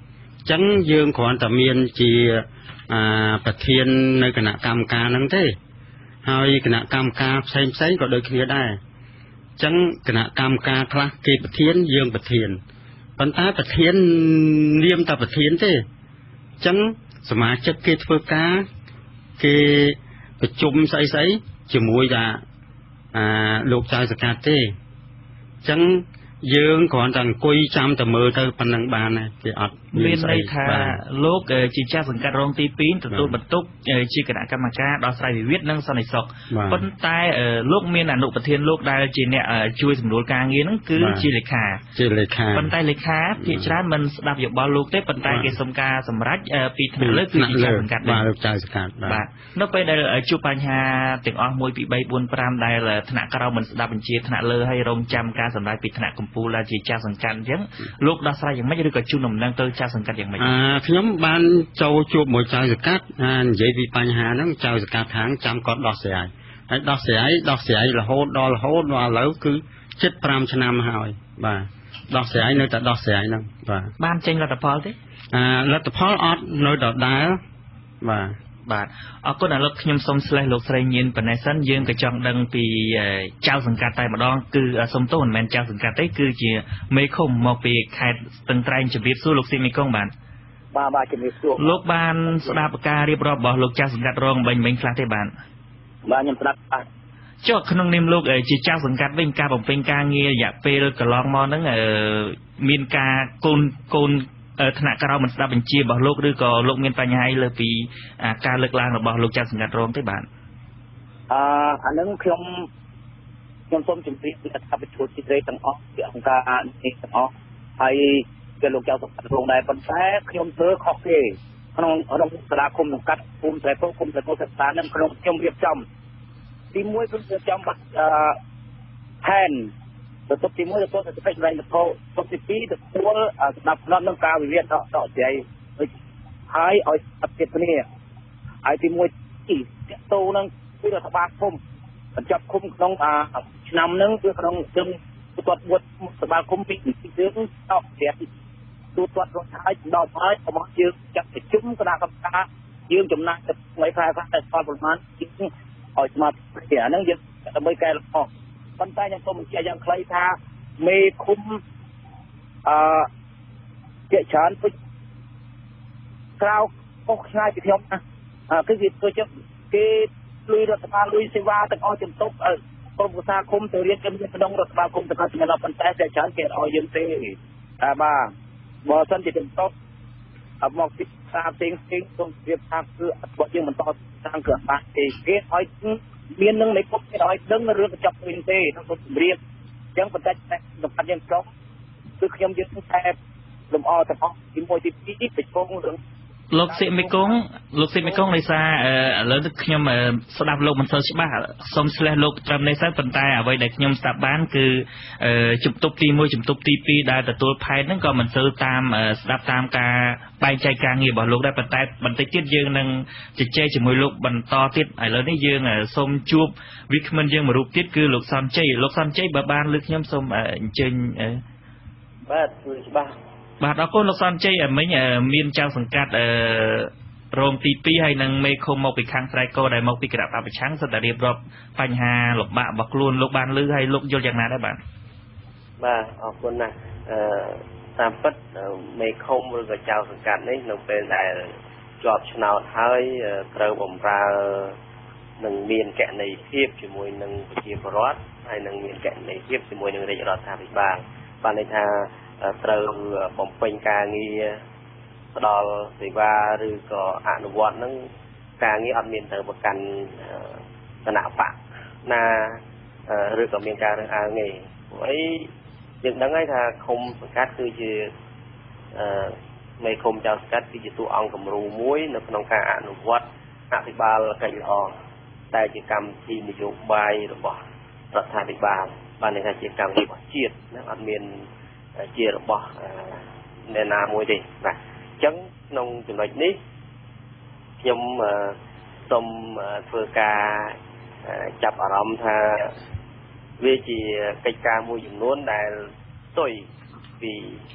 ចឹងយើងគ្រាន់តែមានជាប្រធាននៅគណៈកម្មការហ្នឹងទេហើយគណៈកម្មការផ្សេងផ្សេងក៏ដូចគ្នាដែរចឹងគណៈកម្មការខ្លះគេប្រធានយើងប្រធានប៉ុន្តែប្រធាននាមតែប្រធានទេចឹងសមាជិកគេធ្វើការគេប្រជុំស្អីស្អីជាមួយថាអាលោកចៅសង្កាត់ទេចឹងយើងគ្រាន់តែអង្គុយចាំតែមើលទៅប៉ុណ្ណឹងបានទេគេអត់
មានន័យថាលោកជាចាស់សង្កាត់រងទីពីរទទួលបន្ទុកជាគណៈកម្មការដោះស្រាយវិវាទនិងសន្តិសុខប៉ុន្តែលោកមានអនុប្រធានលោកដែលជាអ្នកជួយសម្រួលការងារហ្នឹងគឺជាលេខា
ជាលេខា
ប៉ុន្តែលេខាភាគច្រើនមិនស្ដាប់យោបល់លោកទេប៉ុន្តែគេសុំការសម្រេចពីថ្នាក់លើគឺជាចាស់សង្កាត់
បាទលោកចៅសង្កាត់
បាទនៅពេលដែលជួបបញ្ហាទាំងអស់មួយពីបីបួនប្រាំដែលថ្នាក់ក្រោមមិនស្ដាប់បញ្ជាថ្នាក់លើហើយរងចាំការសម្រេចពីថ្នាក់កំពូលដែលជាចាស់សង្កាត់អញ្ចឹងលោកដោះស្រាយយ៉ាងម៉េចឬក៏ជូនដំណឹងទៅចាស់សង្កាត់យ៉ាងម៉េច
អឺខ្ញុំបានចូលជួបមួយចៅសង្កាត់និយាយពីបញ្ហាហ្នឹងចៅសង្កាត់ខាងចាំគាត់ដោះស្រាយហើយដោះស្រាយដោះស្រាយរហូតដល់រហូតដល់ឥឡូវគឺជិតប្រាំឆ្នាំហើយបាទដោះស្រាយនៅតែដោះស្រាយហ្នឹងបាទ
បានចេញលទ្ធផលទេ
អឺលទ្ធផលអត់នៅដដែលបាទ
បាទអរគុណដល់លោកខ្ញុំសូមស្លេះលោកស្រីញៀនប៉ណេសិនយើងក៏ចង់ដឹងពីចៅសង្កាត់តែម្ដងគឺសុំទោសមិនមែនចៅសង្កាត់ទេគឺជាមេឃុំមកពីខេត្តស្ទឹងត្រែងជំរាបសួរលោកស៊ីមីកុងបាទ
បាទបាទជំរាបសួរ
លោកបានស្ដាប់ការរៀបរាប់របស់លោកចៅសង្កាត់រងមិញមិញខ្លះទេបាទ
បាទខ្ញុំស្ដាប់បាទ
ចុះក្នុងនាមលោកជាចៅសង្កាត់វិញការបំពេញការងាររយៈពេលកន្លងមកហ្នឹងមានការកូនកូនថ្នាក់ក្រោមមិនស្ដាប់បញ្ជារបស់លោកឬក៏លោកមានបញ្ហាលើពីការលើកឡើងរបស់លោកចៅសង្កាត់រងទេបាទ
អឺអានឹងខ្ញុំខ្ញុំសូមជម្រាបពីអធិបតីទីត្រេទាំងអស់ពីអង្គការនេះទាំងអស់ហើយគឺលោកចៅសង្កាត់រងដែរប៉ុន្តែខ្ញុំធ្វើខុសគេក្នុងក្នុងសាលាឃុំសង្កាត់ភូមិស្រែពុកឃុំស្រែពុកសិក្សានឹងក្នុងខ្ញុំរៀបចំទីមួយគឺរៀបចំបាត់អឺផែនទៅទុកទីមួយទទួលទៅពេជ្រវែងទៅទុកទីពីរទទួលស្ដាប់ផ្នត់នឹងការវិវាទដកដកស្រាយហើយឲ្យអត់ទៀតគ្នាហើយទីមួយទីតទៅនឹងគឺរដ្ឋបាលឃុំបញ្ចប់ឃុំក្នុងឆ្នាំហ្នឹងគឺក្នុងជើងគាត់វត្តរដ្ឋបាលឃុំពីពីជើងដកស្រាយទូទាត់រត់ហើយដល់ហើយរបស់យើងចាត់ប្រជុំគណៈកម្មការយើងចំណាយទៅថ្ងៃខែតែស្គាល់ប្រមាណជាងឲ្យស្មារតីអាហ្នឹងយើងដើម្បីកែលម្អប៉ុន្តែខ្ញុំសូមបញ្ជាក់យ៉ាងខ្លីថាមេឃុំអឺជាច្រើនពេញក្រៅខុសឆ្ងាយពីខ្ញុំណាគឺវាធ្វើជាគេលុយរដ្ឋបាលលុយសេវាទាំងអស់ជំទប់ក្រុមប្រឹក្សាឃុំទៅរៀនកម្មវិធីក្នុងរដ្ឋបាលឃុំទាំងអស់ចំណុចប៉ុន្តែជាច្រើនគេឲ្យយើងទេអាបាទបើសិនជាជំទប់មកពីសារផ្សេងផ្សេងសូមជម្រាបថាគឺអត់បត់យើងបន្តសាងគឺអត់បានទេគេឲ្យមាននឹងមេឃុំគេឲ្យដឹងរឿងកញ្ចប់វិញទេក្នុងជំរាបអញ្ចឹងបន្តិចតែសម្រាប់យើងចុះគឺខ្ញុំយើងតែលំអទាំងអស់ទីមួយទីពីរប្រជុំរឿង
លោកសិមិកុងលោកសិមិកុងនៃសារឥឡូវនេះខ្ញុំស្ដាប់លោកមិនសូវច្បាស់សូមឆ្លេះលោកត្រឹមនេះទៅប៉ុន្តែអ្វីដែលខ្ញុំស្ដាប់បានគឺជំទប់ទីមួយជំទប់ទីពីរដែលទទួលផែនហ្នឹងក៏មិនសូវតាមស្ដាប់តាមការបែងចែកការងាររបស់លោកដែរប៉ុន្តែបន្តិចទៀតយើងនឹងជជែកជាមួយលោកបន្តទៀតឥឡូវនេះយើងសូមជួបវិក្កាមិនយើងមួយរូបទៀតគឺលោកសនជ័យលោកសនជ័យបើបានលើខ្ញុំសូមអញ្ជើញ
បាទច្បាស់
បាទអរគុណលោកសនជ័យមិញមានចៅសង្កាត់រងទីពីរហើយនឹងមេឃុំមកពីខាងស្រែកោដែលមកពីគណៈបព្វប្រឆាំងសិតតែរៀបរាប់បញ្ហាលំបាករបស់ខ្លួនលោកបានឮហើយលោកយល់យ៉ាងណាដែរបាទ
បាទអរគុណណាស់អឺតាមពិតមេឃុំឬក៏ចៅសង្កាត់នេះនៅពេលដែលជាប់ឆ្នោតហើយត្រូវបម្រើនឹងមានកណន័យភាពជាមួយនឹងប្រជាពលរដ្ឋហើយនឹងមានកណន័យភាពជាមួយនឹងរាជរដ្ឋាភិបាលបានន័យថាត្រូវបំពេញការងារផ្ដល់សេវាឬក៏អនុវត្តនឹងការងារអត់មានទៅប្រកាន់គណៈបកណាឬក៏មានការរើសអើងទេព្រោះអីយើងដឹងហើយថាឃុំសង្កាត់គឺជាមេឃុំចៅសង្កាត់គឺជាតួអង្គគំរូមួយនៅក្នុងការអនុវត្តអភិបាលកិច្ចល្អតែជាកម្មវិធីនយោបាយរបស់រដ្ឋាភិបាលបានន័យថាជាកម្មវិធីរបស់ជាតិណាអត់មានជារបស់អ្នកណាមួយទេបាទអញ្ចឹងក្នុងចំណុចនេះខ្ញុំសូមធ្វើការចាប់អារម្មណ៍ថាវាជាកិច្ចការមួយចំនួនដែលផ្ទុយពី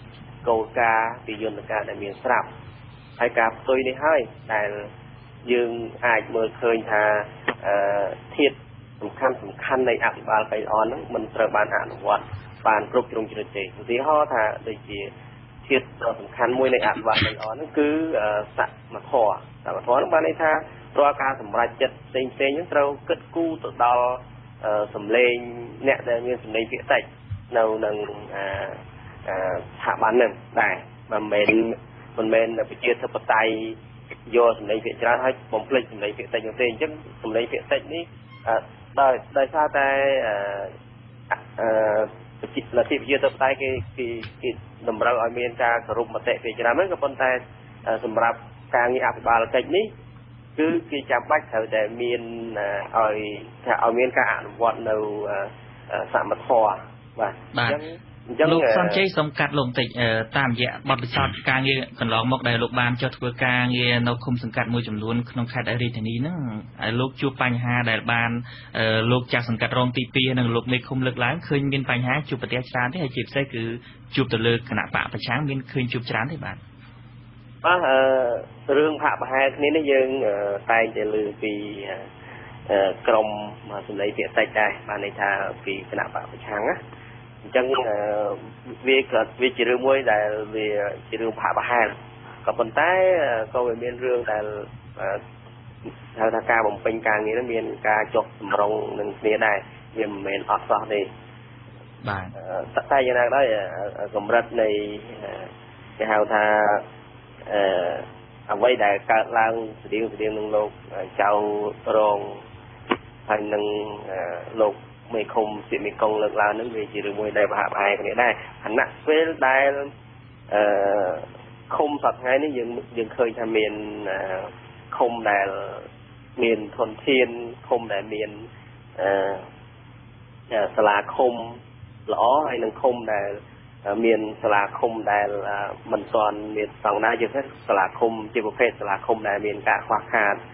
โกกาปียนต์การได้มีสลับให้กับตัวนี้ให้แต่ยืงอาจเมื่อเคยทาเทียบสำคัญสำคัญในอัตบาลไปอ่อนนั้นมันตระบานอ่านวัดปานกรุบตรงจุดเจที่ห่อทาโดยเฉเทียบสำคัญมวยในอัตบาลไปอ่อนนั่นคือสัตมาทอสัตมาทอนั่นมาในทาตัวการสำรัจจัดเซนเซนยังเราเกิดกู้ตัวดอสำเลงเนี่ยได้มีสำเลงเพียใต้ในหนึ่งสถาบันหนึ่งได้มันเป็นมันเป็นไปเชื่อทับไตโยสำเลงเพียจ้าให้ผมเล่นสำเลงเพียใต้ยังเซนจังสำเลงเพียใต้นี้ได้ได้ทราบแต่ละที่ไปเชื่อทับไตกี่กี่กี่ดำรงอเมริกากรุบมาเตะเพียจ้ามันก็เป็นแต่สำหรับการมีอัตบาลเทคนิคคือคือจำบัดเขาแต่มีนเอาเอาเมียนการอ่านวอดនៅสามทอបាទ
លោកសំជ័យសំកាត់លោកបន្តិចតាមរយៈបទពិសោធន៍ការងារកន្លងមកដែលលោកបានចុះធ្វើការងារនៅឃុំសង្កាត់មួយចំនួនក្នុងខេត្តរាជធានីហ្នឹងហើយលោកជួបបញ្ហាដែលបានលោកចាស់សង្កាត់រងទីពីរនិងលោកមេឃុំលើកឡើងឃើញមានបញ្ហាជួបប្រទះច្រើនទេហើយជាពិសេសគឺជួបទៅលើគណៈបកប្រឆាំងមានឃើញជួបច្រើនទេបាទ
បាទរឿងផាកប្រហែលគ្នានេះយើងតែងតែលើពីក្រមសម្លេងភាគតិចដែរបានន័យថាពីគណៈបកប្រឆាំងណាអញ្ចឹងវាក៏វាជារឿងមួយដែលវាជារឿងផាកប្រហែលក៏ប៉ុន្តែក៏វាមានរឿងដែលហៅថាការបំពេញការងារនោះមានការចុះសម្រុងនឹងគ្នាដែរវាមិនមែនអត់សោះទេ
បាទ
តែយ៉ាងណាក៏ដោយកម្រិតនៃគេហៅថាអ្វីដែលកើតឡើងស្តៀងស្តៀងនឹងលោកចៅរងហើយនឹងលោកមេឃុំសិមីកុងលើកឡើងនឹងវាជារឿងមួយដែលប្រហាក់ប្រហែលគ្នាដែរខណៈពេលដែលឃុំសប្តាហ៍ថ្ងៃនេះយើងយើងឃើញថាមានឃុំដែលមានធនធានឃុំដែលមានសាលាឃុំល្អហើយនឹងឃុំដែលមានសាលាឃុំដែលមិនទាន់មានស្តង់ដារយើងថាសាលាឃុំជាប្រភេទសាលាឃុំដែលមានការខ្វះខាត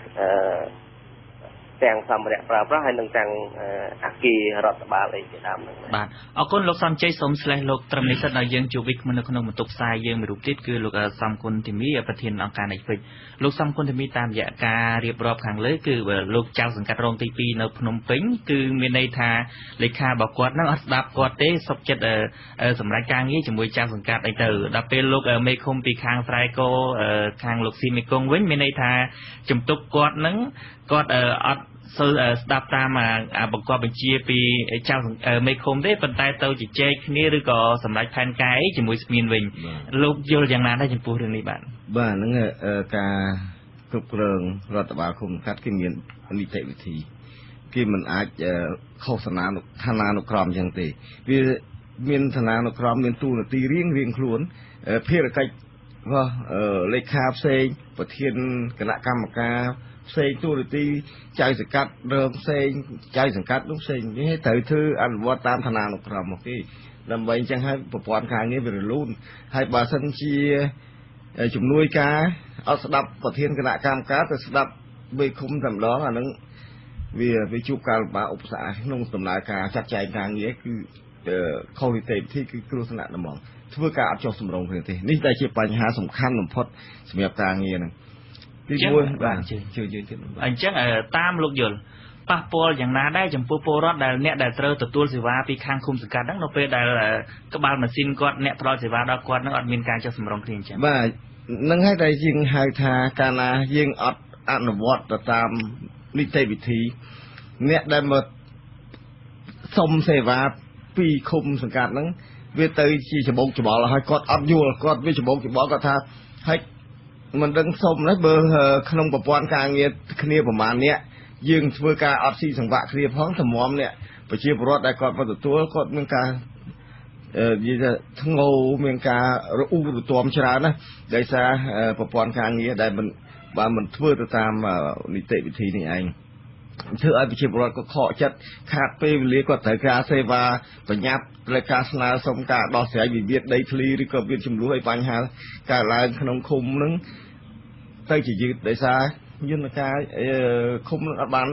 ទាំងសម្ភារៈប្រើប្រាស់ហើយនឹងទាំងអគាររដ្ឋបាលអីជាដើមហ្នឹង
បាទអរគុណលោកសំជ័យសូមស្លេះលោកត្រឹមនេះសិនដល់យើងជួបវិកនៅក្នុងបន្ទប់ផ្សាយយើងមួយរូបទៀតគឺលោកសំគុណធីមីប្រធានអង្គការណៃហ្វិចលោកសំគុណធីមីតាមរយៈការរៀបរាប់ខាងលើគឺលោកចៅសង្កាត់រងទីពីរនៅភ្នំពេញគឺមានន័យថាលេខារបស់គាត់ហ្នឹងអត់ស្ដាប់គាត់ទេសុខចិត្តសម្រាប់ការងារជាមួយចៅសង្កាត់អីទៅដល់ពេលលោកមេឃុំពីខាងស្រែកោខាងលោកស៊ីមេកុងវិញមានន័យថាជំទប់គាត់ហ្នឹងគាត់អត់សូវស្ដាប់តាមបង្គាប់បញ្ជាពីចៅមេឃុំទេប៉ុន្តែទៅជជែកគ្នាឬក៏សម្រាប់ផែនការអីជាមួយស្មានវិញលោកយល់យ៉ាងណាដែរចំពោះរឿងនេះបាទ
បាទហ្នឹងការគ្រប់គ្រងរដ្ឋបាលឃុំសង្កាត់គេមាននីតិវិធីគេមិនអាចខុសឋានានុឋានានុក្រមអញ្ចឹងទេវាមានឋានានុក្រមមានទូនាទីរៀងរៀងខ្លួនភារកិច្ចរបស់លេខាផ្សេងប្រធានគណៈកម្មការផ្សេងទូរទីចៅសង្កាត់រើផ្សេងចៅសង្កាត់នោះផ្សេងនេះត្រូវធ្វើអនុវត្តតាមឋានានុក្រមមកទេដើម្បីអញ្ចឹងឲ្យប្រព័ន្ធការងារវារលូនហើយបើសិនជាជំនួយការអត់ស្ដាប់ប្រធានគណៈកម្មការទៅស្ដាប់មេឃុំតែម្ដងអានឹងវាវាជួបការលំបាកឧបសគ្គក្នុងដំណើរការចាត់ចែងការងារគឺខុសនីតិវិធីគឺគ្រោះថ្នាក់ដំណងធ្វើការអត់ចុះសម្រុងគ្នាទេនេះតែជាបញ្ហាសំខាន់បំផុតសម្រាប់ការងារហ្នឹងទីមួយបាទជឿជឿជឿទៀត
អញ្ចឹងតាមលោកយល់ប៉ះពាល់យ៉ាងណាដែរចំពោះពលរដ្ឋដែលអ្នកដែលត្រូវទទួលសេវាពីខាងឃុំសង្កាត់ហ្នឹងនៅពេលដែលក្បាលម៉ាស៊ីនគាត់អ្នកផ្ដល់សេវាដល់គាត់ហ្នឹងអត់មានការចុះសម្រុងគ្នាអញ្ចឹង
បាទនឹងហើយតែយើងហៅថាកាលណាយើងអត់អនុវត្តទៅតាមនីតិវិធីអ្នកដែលមកសុំសេវាពីឃុំសង្កាត់ហ្នឹងវាទៅជាច្បោកច្បល់ហើយគាត់អត់យល់គាត់វាច្បោកច្បល់គាត់ថាហើយមិនដឹងសុំណាបើក្នុងប្រព័ន្ធការងារគ្នាប្រហែលអ្នកយើងធ្វើការអត់ស៊ីសង្វាក់គ្នាផងតម្រាំអ្នកប្រជាពលរដ្ឋដែលគាត់មកទទួលគាត់មានការនិយាយថាធ្ងោមានការរអ៊ូរទាំច្រើនណាដោយសារប្រព័ន្ធការងារដែលមិនបើមិនធ្វើទៅតាមនីតិវិធីនេះឯងធ្វើឲ្យប្រជាពលរដ្ឋក៏ខកចិត្តខាតពេលវេលាគាត់ត្រូវការសេវាបញ្ញាប់ត្រូវការស្នើសុំការដោះស្រាយវិវាទដីធ្លីឬក៏វិវាទចំនួនឲ្យបញ្ហាកើតឡើងក្នុងឃុំនឹងទៅជាយឺតដោយសារយន្តការឃុំនឹងអត់បាន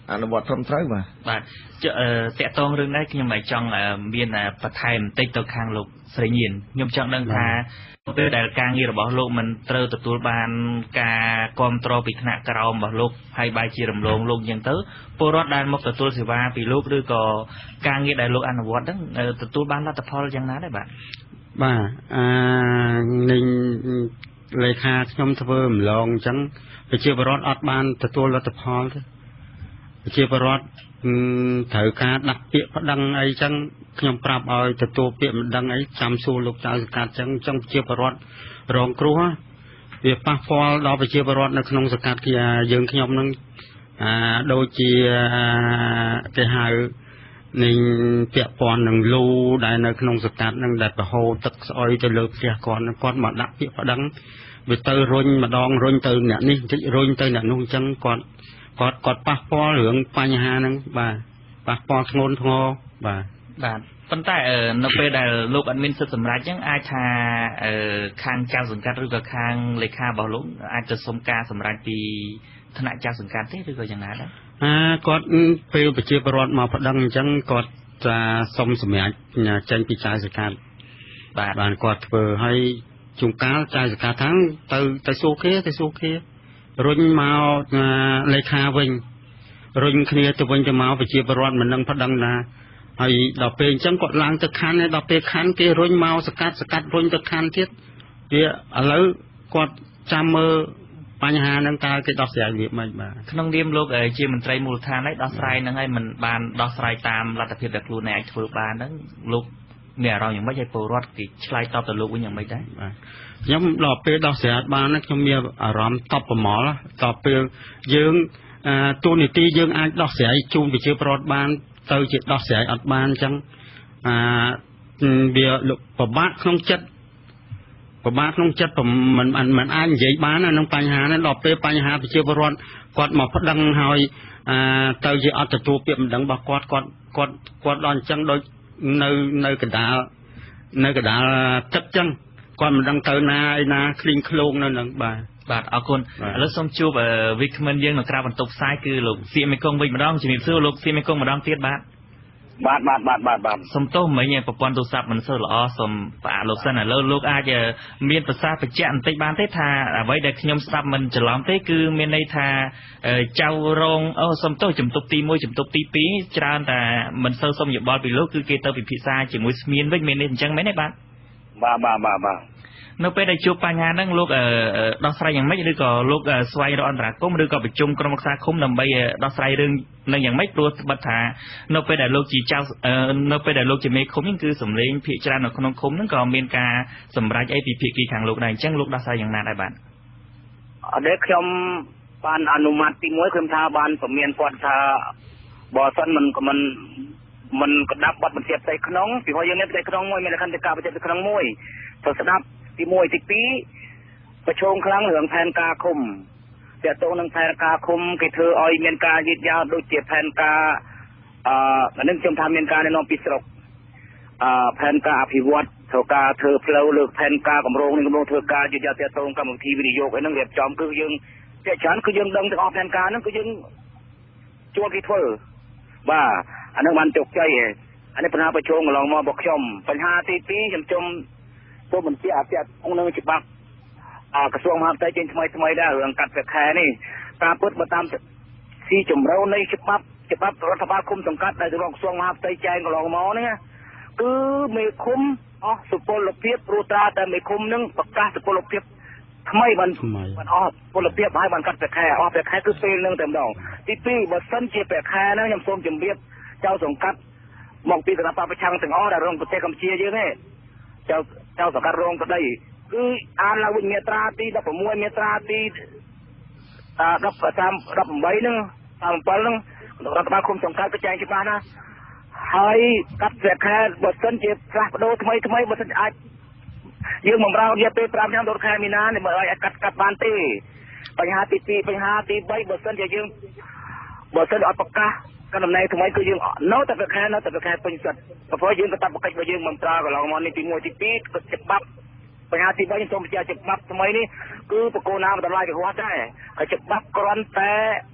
អនុវត្តត្រឹមត្រូវបាទ
បាទតកតងរឿងនេះខ្ញុំមិនចង់មានបន្ថែមបន្តិចទៅខាងលោកស្រីញៀនខ្ញុំចង់ដឹងថាពេលដែលការងាររបស់លោកមិនត្រូវទទួលបានការគ្រប់គ្រងពីថ្នាក់ក្រោមរបស់លោកហើយបែរជារំលងលោកអញ្ចឹងទៅពលរដ្ឋដែលមកទទួលសេវាពីលោកឬក៏ការងារដែលលោកអនុវត្តហ្នឹងទទួលបានលទ្ធផលយ៉ាងណាដែរបាទ
បាទអឺនឹងលេខាខ្ញុំធ្វើម្លងអញ្ចឹងប្រជាពលរដ្ឋអត់បានទទួលលទ្ធផលទេប្រជាពលរដ្ឋត្រូវការដាក់ពាក្យប្តឹងអីចឹងខ្ញុំប្រាប់ឲ្យទទួលពាក្យមិនដឹងអីចាំសួរលោកចៅសង្កាត់ចឹងចឹងប្រជាពលរដ្ឋរងគ្រោះវាប៉ះពាល់ដល់ប្រជាពលរដ្ឋនៅក្នុងសង្កាត់គេយើងខ្ញុំនឹងអាដូចជាគេហៅនឹងពាក់ព័ន្ធនឹងលូដែលនៅក្នុងសង្កាត់នឹងដែលប្រហូរទឹកស្អុយទៅលើផ្ទះគាត់គាត់មកដាក់ពាក្យប្តឹងវាទៅរុញម្ដងរុញទៅអ្នកនេះបន្តិចរុញទៅអ្នកនោះអញ្ចឹងគាត់គាត់គាត់ប៉ះពាល់រឿងបញ្ហាហ្នឹងបាទប៉ះពាល់ធ្ងន់ធ្ងរបាទ
បាទប៉ុន្តែនៅពេលដែលលោកអត់មានសិទ្ធិសម្រេចអញ្ចឹងអាចថាខាងចៅសង្កាត់ឬក៏ខាងលេខារបស់លោកអាចទៅសុំការសម្រេចពីថ្នាក់ចៅសង្កាត់ទេឬក៏យ៉ាងណាដែរ
អាគាត់ពេលប្រជាពលរដ្ឋមកប្តឹងអញ្ចឹងគាត់ថាសុំសម្រេចចេញពីចៅសង្កាត់បាទបានគាត់ធ្វើឲ្យជួនកាលចៅសង្កាត់ថាទៅទៅសួរគេទៅសួរគេរុញមកលេខាវិញរុញគ្នាទៅវិញទៅមកប្រជាពលរដ្ឋមិននឹងប្តឹងណាហើយដល់ពេលអញ្ចឹងគាត់ឡើងទៅខណ្ឌហើយដល់ពេលខណ្ឌគេរុញមកសកាត់សកាត់រុញទៅខណ្ឌទៀតវាឥឡូវគាត់ចាំមើលបញ្ហាហ្នឹងតើគេដោះស្រាយវាមិនបាទ
ក្នុងនាមលោកជាមន្ត្រីមូលដ្ឋានហើយដោះស្រាយហ្នឹងហើយមិនបានដោះស្រាយតាមលទ្ធភាពដែលខ្លួនឯងអាចធ្វើបានហ្នឹងលោកមានអារម្មណ៍យ៉ាងម៉េចហើយពលរដ្ឋគេឆ្លើយតបទៅលោកវិញយ៉ាងម៉េចដែរ
បាទខ្ញុំដល់ពេលដោះស្រាយបានខ្ញុំមានអារម្មណ៍តបប្រមល់ដល់ពេលយើងទូនីតិយើងអាចដោះស្រាយជូនប្រជាពលរដ្ឋបានទៅជាដោះស្រាយអត់បានអញ្ចឹងអាវាពិបាកក្នុងចិត្តពិបាកក្នុងចិត្តមិនមិនអាចនិយាយបានក្នុងបញ្ហាហ្នឹងដល់ពេលបញ្ហាប្រជាពលរដ្ឋគាត់មកប្តឹងហើយអាទៅជាអត់ទទួលពាក្យមិនដឹងរបស់គាត់គាត់គាត់គាត់ដល់អញ្ចឹងដូចនៅនៅកណ្ដាលនៅកណ្ដាលទឹកអញ្ចឹងគាត់មិនដឹងទៅណាឯណាឃ្លីងឃ្លោងនៅនឹងបាទ
បាទអរគុណឥឡូវសូមជួបវិក្កាមិនយើងនៅក្រៅបន្ទប់ផ្សាយគឺលោកសៀមេគង្គវិញម្ដងជំរាបសួរលោកសៀមេគង្គម្ដងទៀតបាទ
បាទបាទបាទបាទបាទ
សុំទោសមិញប្រព័ន្ធទូរស័ព្ទមិនសូវល្អសូមផ្អាកលោកសិនឥឡូវលោកអាចមានប្រសាសន៍បញ្ជាក់បន្តិចបានទេថាអ្វីដែលខ្ញុំស្ដាប់មិនច្រឡំទេគឺមានន័យថាចៅរងអូសុំទោសជំទប់ទីមួយជំទប់ទីពីរច្រើនតែមិនសូវសុំយោបល់ពីលោកគឺគេទៅពិភាក្សាជាមួយស្មៀនវិញមាននេះអញ្ចឹងមែនទេបាទ
បាទបាទបាទបាទ
នៅពេលដែលជួបបញ្ហាហ្នឹងលោកដោះស្រាយយ៉ាងម៉េចឬក៏លោកស្វែងរកអន្តរាគមន៍ឬក៏ប្រជុំក្រុមប្រឹក្សាឃុំដើម្បីដោះស្រាយរឿងនឹងយ៉ាងម៉េចព្រោះបិទថានៅពេលដែលលោកជាចៅនៅពេលដែលលោកជាមេឃុំហ្នឹងគឺសម្លេងភាគច្រើននៅក្នុងឃុំហ្នឹងក៏មានការសម្រេចអីពីភាគីខាងលោកដែរអញ្ចឹងលោកដោះស្រាយយ៉ាងណាដែរបាទ
អត់ទេខ្ញុំបានអនុម័តទីមួយខ្ញុំថាបានពមៀនគាត់ថាបើសិនមិនមិនមិនក្តាប់ប័ណ្ណបញ្ជាផ្ទៃក្នុងពីព្រោះយើងមានផ្ទៃក្នុងមួយមានលក្ខន្តិកាបញ្ជាផ្ទៃក្នុងមួយទៅស្ដាប់ទីមួយទីពីរប្រឈមខ្លាំងរឿងផែនការឃុំទាក់ទងនឹងផែនការឃុំគេធ្វើឲ្យមានការយឺតយ៉ាវដូចជាផែនការអឺនេះខ្ញុំថាមានការណែនាំពីស្រុកអឺផែនការអភិវឌ្ឍត្រូវការធ្វើផ្លូវលើកផែនការគម្រោងនេះគម្រោងធ្វើការយឺតយ៉ាវទាក់ទងកម្មវិធីវិនិយោគអីហ្នឹងរៀបចំគឺយើងជាច្រើនគឺយើងដឹងទាំងអស់ផែនការហ្នឹងគឺយើងជួលគេធ្វើបាទអាហ្នឹងបានជោគជ័យឯងអានេះបញ្ហាប្រឈមកន្លងមករបស់ខ្ញុំបញ្ហាទីពីរខ្ញុំជុំពលមន្ត្រីអាពាក់អង្គនឹងច្បាប់ក្រសួងមហាផ្ទៃចេញថ្មីថ្មីដែររឿងកាត់ប្រាក់ខែនេះតាមពុតបើតាមស៊ីជំរៅនៃច្បាប់ច្បាប់រដ្ឋបាលគុំសង្កាត់ដែលក្រសួងមហាផ្ទៃចែងកន្លងមកនេះគឺមេឃុំអស់សុពលភាពព្រោះត្រាតែមេឃុំនឹងប្រកាសសុពលភាពថ្មីបានបានអស់សុពលភាពហើយបានកាត់ប្រាក់ខែអស់ប្រាក់ខែគឺពេលនឹងតែម្ដងទីពីរបើសិនជាប្រាក់ខែហ្នឹងខ្ញុំសូមជម្រាបចៅសង្កាត់មកពីគណៈបព្វប្រឆាំងទាំងអស់ដែលរងប្រទេសកម្ពុជាយើងទេចៅចៅសង្កាត់រងក្តីគឺអានឡើងវិញមាត្រាទីដប់ប្រាំមួយមាត្រាទីអឺដប់តាមដប់ប្រាំបីហ្នឹងតាមbảyហ្នឹងរដ្ឋបាលគុំសង្កាត់ក៏ចែងច្បាស់ណាហើយកាត់ប្រាក់ខែបើសិនជាផ្លាស់ប្ដូរថ្មីថ្មីបើសិនអាចយើងបំរើរយៈពេលប្រាំឆ្នាំដល់ខែមីនានេះមិនអាចកាត់កាត់បានទេបញ្ហាទីពីរបញ្ហាទីបីបើសិនជាយើងបើសិនអត់ប្រកាសកណ្ដាលណែថ្មីគឺយើងនៅតែប្រខែនៅតែប្រខែពេញសិទ្ធិព្រោះយើងក៏តាប់បកិច្ចរបស់យើងមិនប្រើកន្លងមកនេះទីមួយទីពីរក៏ច្បាប់បញ្ហាទីបីខ្ញុំសូមបញ្ជាក់ច្បាប់ថ្មីនេះគឺបកគោណាមតម្លៃពិវត្តដែរហើយច្បាប់គ្រាន់តែ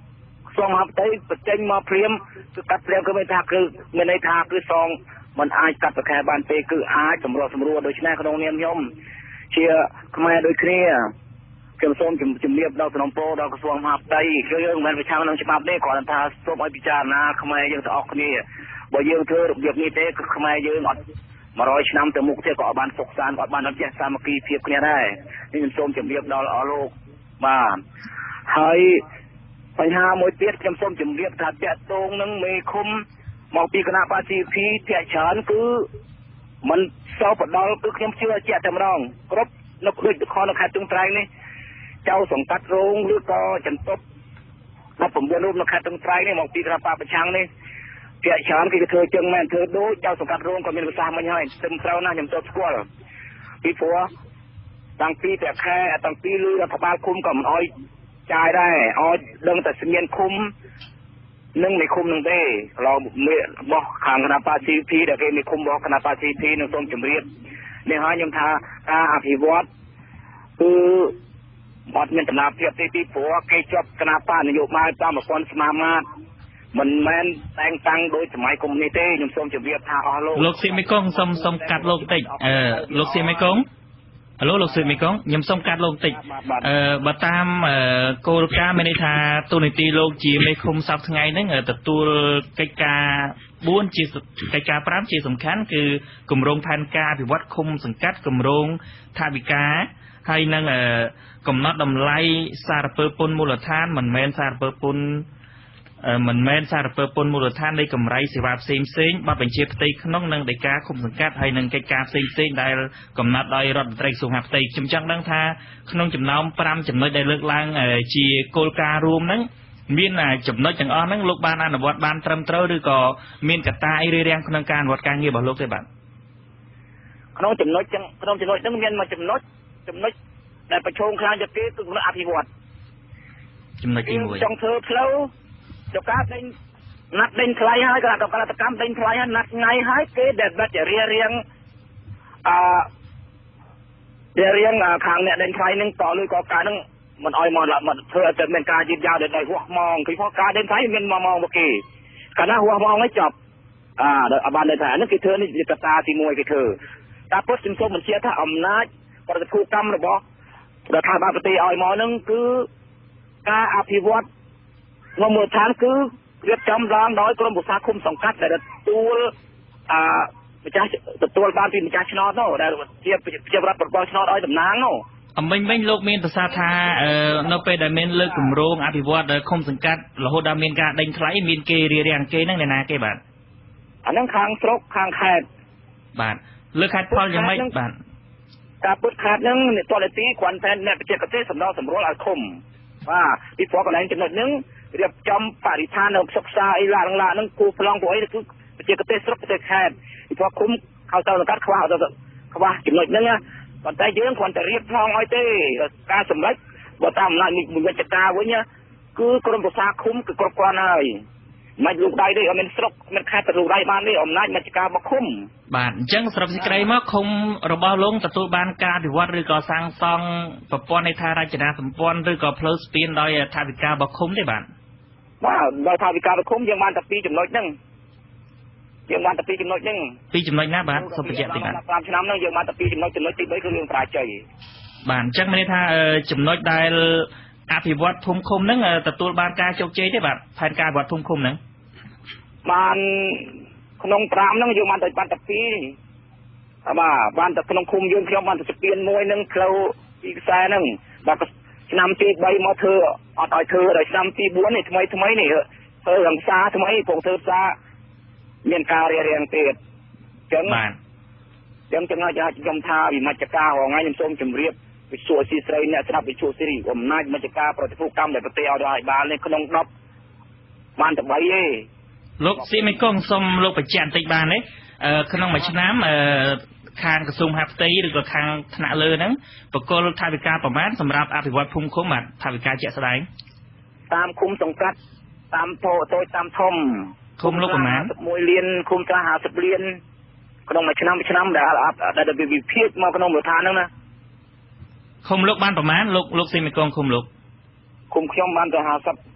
សងមកទៅបញ្ចេញមកព្រាមគឺកាត់ព្រាមគឺមិនថាគឺមានន័យថាគឺសងមិនអាចកាត់ប្រខែបានទេគឺអាចសម្រួលសម្រួលដូច្នេះក្នុងនាមខ្ញុំជាខ្មែរដូចគ្នាខ្ញុំសូមជំរាបដល់សំណពោដល់ក្រសួងមហាផ្ទៃគឺយើងមិនមែនប្រឆាំងនឹងច្បាប់ទេគ្រាន់តែថាសូមឲ្យពិចារណាខ្មែរយើងទាំងអស់គ្នាបើយើងធ្វើរបៀបនេះទេគឺខ្មែរយើងអត់một trămឆ្នាំទៅមុខទៀតក៏អត់បានសុខសាន្តក៏អត់បានរត់ចេះសាមគ្គីភាពគ្នាដែរនេះខ្ញុំសូមជម្រាបដល់អស់លោកបាទហើយបញ្ហាមួយទៀតខ្ញុំសូមជម្រាបថាតាក់ទងនឹងមេឃុំមកពីគណៈបព្វជិភីធាក់ច្រើនគឺមិនសោបដល់គឺខ្ញុំជឿជាក់តែម្ដងគ្រប់នៅដូចខនៅខេត្តទ្រង់ទ្រែងនេះចៅសង្កាត់រងឬក៏ចន្ទប់ដល់៩រូបនៅខេត្តទ្រង់ទ្រែងនេះមកពីគណៈបព្វប្រឆាំងនេះភាគច្រើនគេធ្វើចឹងមែនធ្វើដូចចៅសង្កាត់រងក៏មានប្រសាសន៍មិញហើយស្ទឹមត្រូវណាស់ខ្ញុំទៅស្គាល់ពីព្រោះតាំងពីតែខែតាំងពីលឺរដ្ឋបាលឃុំក៏មិនអោយចាយដែរអោយដឹងតែស្មានឃុំនឹងនៃឃុំនឹងទេឡោរបស់ខាងគណៈបព្វជិភីដែលគេមានឃុំរបស់គណៈបព្វជិភីនឹងសូមជម្រាបនេះហើយខ្ញុំថាការអភិវឌ្ឍគឺអត់មានដំណាភាពទេពីព្រោះគេជាប់គណៈបកនយោបាយតាមប្រព័ន្ធស្មារតីមិនមែនតែងតាំងដោយសម័យកុម្មុយនីសទេខ្ញុំសូមជម្រាបថាអស់លោក
លោកសៀមីកុងសូមសូមកាត់លោកបន្តិចអឺលោកសៀមីកុងហៅលោកសៀមីកុងខ្ញុំសូមកាត់លោកបន្តិចអឺបើតាមគោលការណ៍មានន័យថាទូនីតិលោកជាមេឃុំសប្តាហ៍ថ្ងៃហ្នឹងទទួលកិច្ចការបួនជាកិច្ចការប្រាំជាសំខាន់គឺគម្រោងផែនការអភិវឌ្ឍឃុំសង្កាត់គម្រោងថាវិការហើយនឹងកំណត់តម្លៃសារពើពន្ធមូលដ្ឋានមិនមែនសារពើពន្ធមិនមែនសារពើពន្ធមូលដ្ឋាននៃកម្រៃសេវាផ្សេងផ្សេងបទបញ្ជាផ្ទៃក្នុងនិងដីកាឃុំសង្កាត់ហើយនឹងកិច្ចការផ្សេងផ្សេងដែលកំណត់ដោយរដ្ឋមន្ត្រីក្រសួងមហាផ្ទៃខ្ញុំចង់ដឹងថាក្នុងចំណោមប្រាំចំណុចដែលលើកឡើងជាគោលការណ៍រួមហ្នឹងមានចំណុចទាំងអស់ហ្នឹងលោកបានអនុវត្តបានត្រឹមត្រូវឬក៏មានកត្តាអីរារាំងក្នុងការអនុវត្តការងាររបស់លោកទេបាទ
ក្នុងចំណុចទាំងក្នុងចំណុចហ្នឹងមានមួយចំណុចចំណុចដែលប្រឈមខ្លាំងជាងគេគឺចំណុចអភិវឌ្ឍ
ចំណុចទីមួយ
ចង់ធ្វើផ្លូវចការដេញណាត់ដេញថ្លៃហើយក៏កលតកម្មដេញថ្លៃហើយណាត់ថ្ងៃហើយគេដែលបាត់ជារៀងរៀងអឺរៀងខាងអ្នកដេញថ្លៃនឹងតលុយកការនឹងមិនអោយមកមកធ្វើឲ្យតែមានការយឺតយ៉ាវដល់ហួសម៉ោងគេផងការដេញថ្លៃមានម៉ោងមកគេកាលណាហួសម៉ោងហើយចប់អើដល់បានន័យថានេះគេធ្វើនេះជាកត្តាទីមួយគេធ្វើតែពុតខ្ញុំសូមបញ្ជាក់ថាអំណាចប្រតិភូកម្មរបស់រដ្ឋាភិបាលប្រទេសឲ្យមកនឹងគឺការអភិវឌ្ឍក្នុងមូលដ្ឋានគឺរៀបចំឡើងដោយក្រុមប្រឹក្សាឃុំសង្កាត់ដែលទទួលអឺម្ចាស់ទទួលបានពីម្ចាស់ឆ្នោតនោះដែលជាជារដ្ឋប្រព័ន្ធឆ្នោតឲ្យតំណាងនោះ
អមិញវិញលោកមានប្រសាសន៍ថានៅពេលដែលមានលើកគម្រោងអភិវឌ្ឍឃុំសង្កាត់រហូតដល់មានការដេញថ្លៃមានគេរារាំងគេហ្នឹងអ្នកណាគេបាទ
អាហ្នឹងខាងស្រុកខាងខេត្ត
បាទលើខេត្តផលយ៉ាងម៉េចបាទ
ការពុតខេត្តហ្នឹងអ្នកតលទីគ្រាន់តែអ្នកបច្ចេកទេសសម្រាប់សម្រួលឲ្យឃុំបាទពីព្រោះកន្លែងចំណុចហ្នឹងរៀបចំបរិស្ថាននៅសិក្សាអីឡាឡើងឡាហ្នឹងគូប្លង់ពួកអីគឺបច្ចេកទេសស្រុកបច្ចេកខេត្តពីព្រោះឃុំខៅទៅសង្កាត់ខ្វះខ្វះចំណុចហ្នឹងប៉ុន្តែយើងគ្រាន់តែរៀបផងឲ្យទេការសម្រេចបើតាមអំណាចវិជ្ជាការវិញគឺក្រុមប្រឹក្សាឃុំគឺគ្រប់គ្រាន់ហើយមិនលោកដៃទេអត់មានស្រុកមានខេត្តទៅលោកដៃបានទេអំណាចវិជ្ជាការរបស់ឃុំ
បាទអញ្ចឹងសរុបសេចក្តីមកឃុំរបស់លោកទទួលបានការអភិវឌ្ឍឬក៏សាងសង់ប្រព័ន្ធនៃថារចនាសម្ព័ន្ធឬក៏ផ្លូវស្ពានដោយថាវិការរបស់ឃុំទេបាទ
បាទដោយថាវិការរបស់ឃុំយើងបានតែពីរចំណុចហ្នឹងយើងបានតែពីរចំណុចហ្នឹង
ពីរចំណុចណាបាទសូមបញ្ជាក់តិចបាទ
តាមឆ្នាំហ្នឹងយើងបានតែពីរចំណុចចំណុចទីបីគឺរឿងប្រាជ័យ
បាទអញ្ចឹងមានន័យថាចំណុចដែលអភិវឌ្ឍភូមិឃុំហ្នឹងទទួលបានការជោគជ័យទេបាទផែនការអភិវឌ្ឍភូមិឃុំហ្នឹង
បានក្នុងប្រាំហ្នឹងយើងបានតែបានតែពីរបាទបានតែក្នុងឃុំយើងខ្ញុំបានតែស្ពានមួយហ្នឹងផ្លូវពីខ្សែហ្នឹងដល់ឆ្នាំទីបីមកធ្វើអត់ឲ្យធ្វើដល់ឆ្នាំទីបួននេះថ្មីថ្មីនេះធ្វើរំសាថ្មីពងធ្វើផ្សារមានការរៀបរៀងទៀតអញ្ចឹង
បាទ
អញ្ចឹងចំណុចដែលខ្ញុំថាវិមជ្ឈការរងថ្ងៃខ្ញុំសូមជម្រាបវិសុអសីស្រីអ្នកស្ដាប់វិសុសេរីអំណាចវិមជ្ឈការប្រតិភូកម្មដែលប្រទេសឲ្យដល់បាននេះក្នុងដប់បានតែបីទេ
លោកសៀមីកុងសូមលោកបញ្ជាក់បន្តិចបានទេក្នុងមួយឆ្នាំខាងក្រសួងមហាផ្ទៃឬក៏ខាងថ្នាក់លើហ្នឹងបកគលថាវិការប្រមាណសម្រាប់អភិវឌ្ឍភូមិឃុំបាទថាវិការជាក់ស្ដែង
តាមឃុំសង្កាត់តាមតូចតាមធំ
ឃុំលោកប្រមាណ
មួយលានឃុំខ្លះហាសិបលានក្នុងមួយឆ្នាំមួយឆ្នាំដែលដែលវិភាគមកក្នុងមូលដ្ឋានហ្នឹងណា
ឃុំលោកបានប្រមាណលោកលោកសៀមីកុងឃុំលោក
ឃុំខ្ញុំបានទៅហាសិប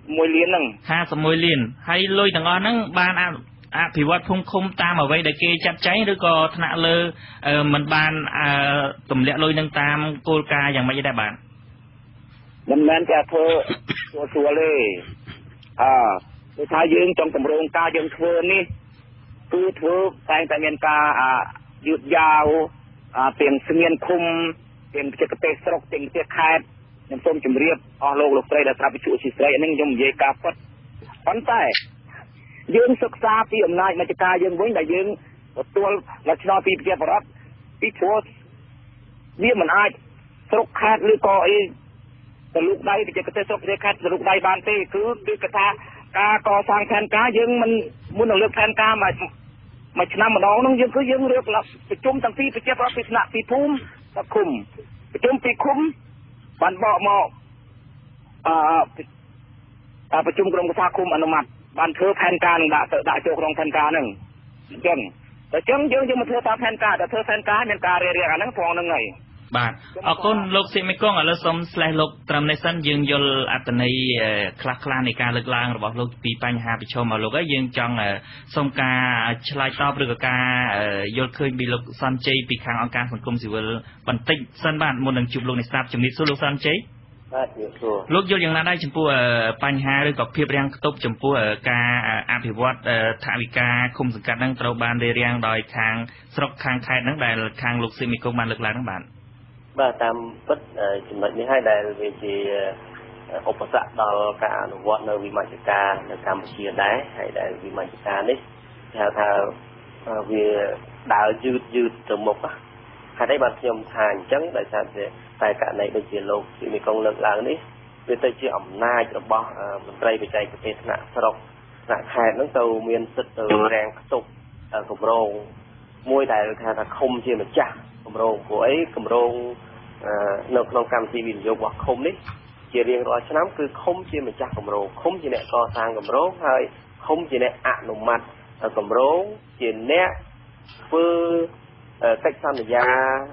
มวยเลี้ยนนั่ง
ห้าสมวยเลี้ยนให้ลอยต่างอ้อนั่งบ้านอ่ะอ่ะผิววัดพุ่งคมตามเอาไว้เด็กเกจับใจหรือก็ถนัดเลยเออมันบ้านอ่าตุ่มเลี้ยลอยนั่งตามโกลกาอย่างไม่ได้บ้าน
มันแม้จะเธอตัวตัวเลยอ่าถ้ายืงจงตำรวจกายังเธอนี่คือเธอแต่งแต่เมียนกาอ่าหยุดยาวอ่าเปลี่ยนเสียนคุมเปลี่ยนเจตเตสรกเปลี่ยนเจตคาดยังส้มจุ่มเรียบอ๋อโลกโลกไตรและทราบิจุสิไตรนั่งยมเยกาฟัดปันแต่ยืงศึกษาปีอำนาจมาจากกายังวิ่งแต่ยืงตัวลักษณะปีเพียบรักปีโพสเนี่ยมันอาจสรกคาดหรือก็ไอแต่ลูกใดไปเจตเตสรกเจตคาดลูกใดบานเต้คือคือกระทากาก่อสร้างแทนกายังมันมุ่งเลือกแทนกามามาชนะมาน้องน้องยังคือยังเลือกหลับไปจุ่มตั้งที่ไปเจ็บรักไปชนะปีพุ่มตะคุมไปจุ่มปีคุ้มบันบ่อหมออ่าประชุมกรมกระทาคุมอนุมัติบันเทอแทนการด่าด่าโจกรองแทนการหนึ่งจังแต่จังยังยังมาเทอตามแทนการแต่เทอแทนการแทนการเรียกอันนั้นฟองนั่งไง
บาทเอาคนโลกเซมิกงอ่ะแล้วสมสลายโลกตรำในสั้นยืงยลอัตในคลาคลาในการเลือกลางระบบโลกปีปัญหาไปชมเอาโลกก็ยืงจังสมการฉลายตอบหรือการยลเคยมีโลกซันเจปีคางองการสังคมสิวลบันติสั้นบ้านมนหนึ่งจุบโลกในสตาร์จำนิดสู้โลกซันเจโลกยลอย่างนั้นได้จำพวกปัญหาหรือกับเพียบเรียงตบจำพวกการอภิวัตทาวิกาคุมสังกัดนั่งตรบานเรียงโดยคางสรกคางไทยนั่งได้คางโลกเซมิกงมันเลือกลางทั้งบ้าน
បាទតាមពិតចំណុចនេះហើយដែលវាជាឧបសគ្គដល់ការអនុវត្តនៅវិមជ្ឈការនៅកម្ពុជាដែរហើយដែលវិមជ្ឈការនេះគេហៅថាវាដើរយឺតយឺតទៅមុខហើយតែបាទខ្ញុំថាអញ្ចឹងដោយសារតែករណីដូចជាលោកស៊ីមីកុងលើកឡើងនេះវាទៅជាអំណាចរបស់មន្ត្រីបច្ចេកទេសថ្នាក់ស្រុកថ្នាក់ខេត្តហ្នឹងទៅមានសិទ្ធិទៅរាំងខ្ទប់គម្រោងមួយដែលគេថាឃុំជាម្ចាស់គម្រោងព្រោះអីគម្រោងនៅក្នុងកម្មវិធីវិនិយោគរបស់ឃុំនេះជារៀងរាល់ឆ្នាំគឺឃុំជាម្ចាស់គម្រោងឃុំជាអ្នកកសាងគម្រោងហើយឃុំជាអ្នកអនុម័តគម្រោងជាអ្នកធ្វើកិច្ចសន្យា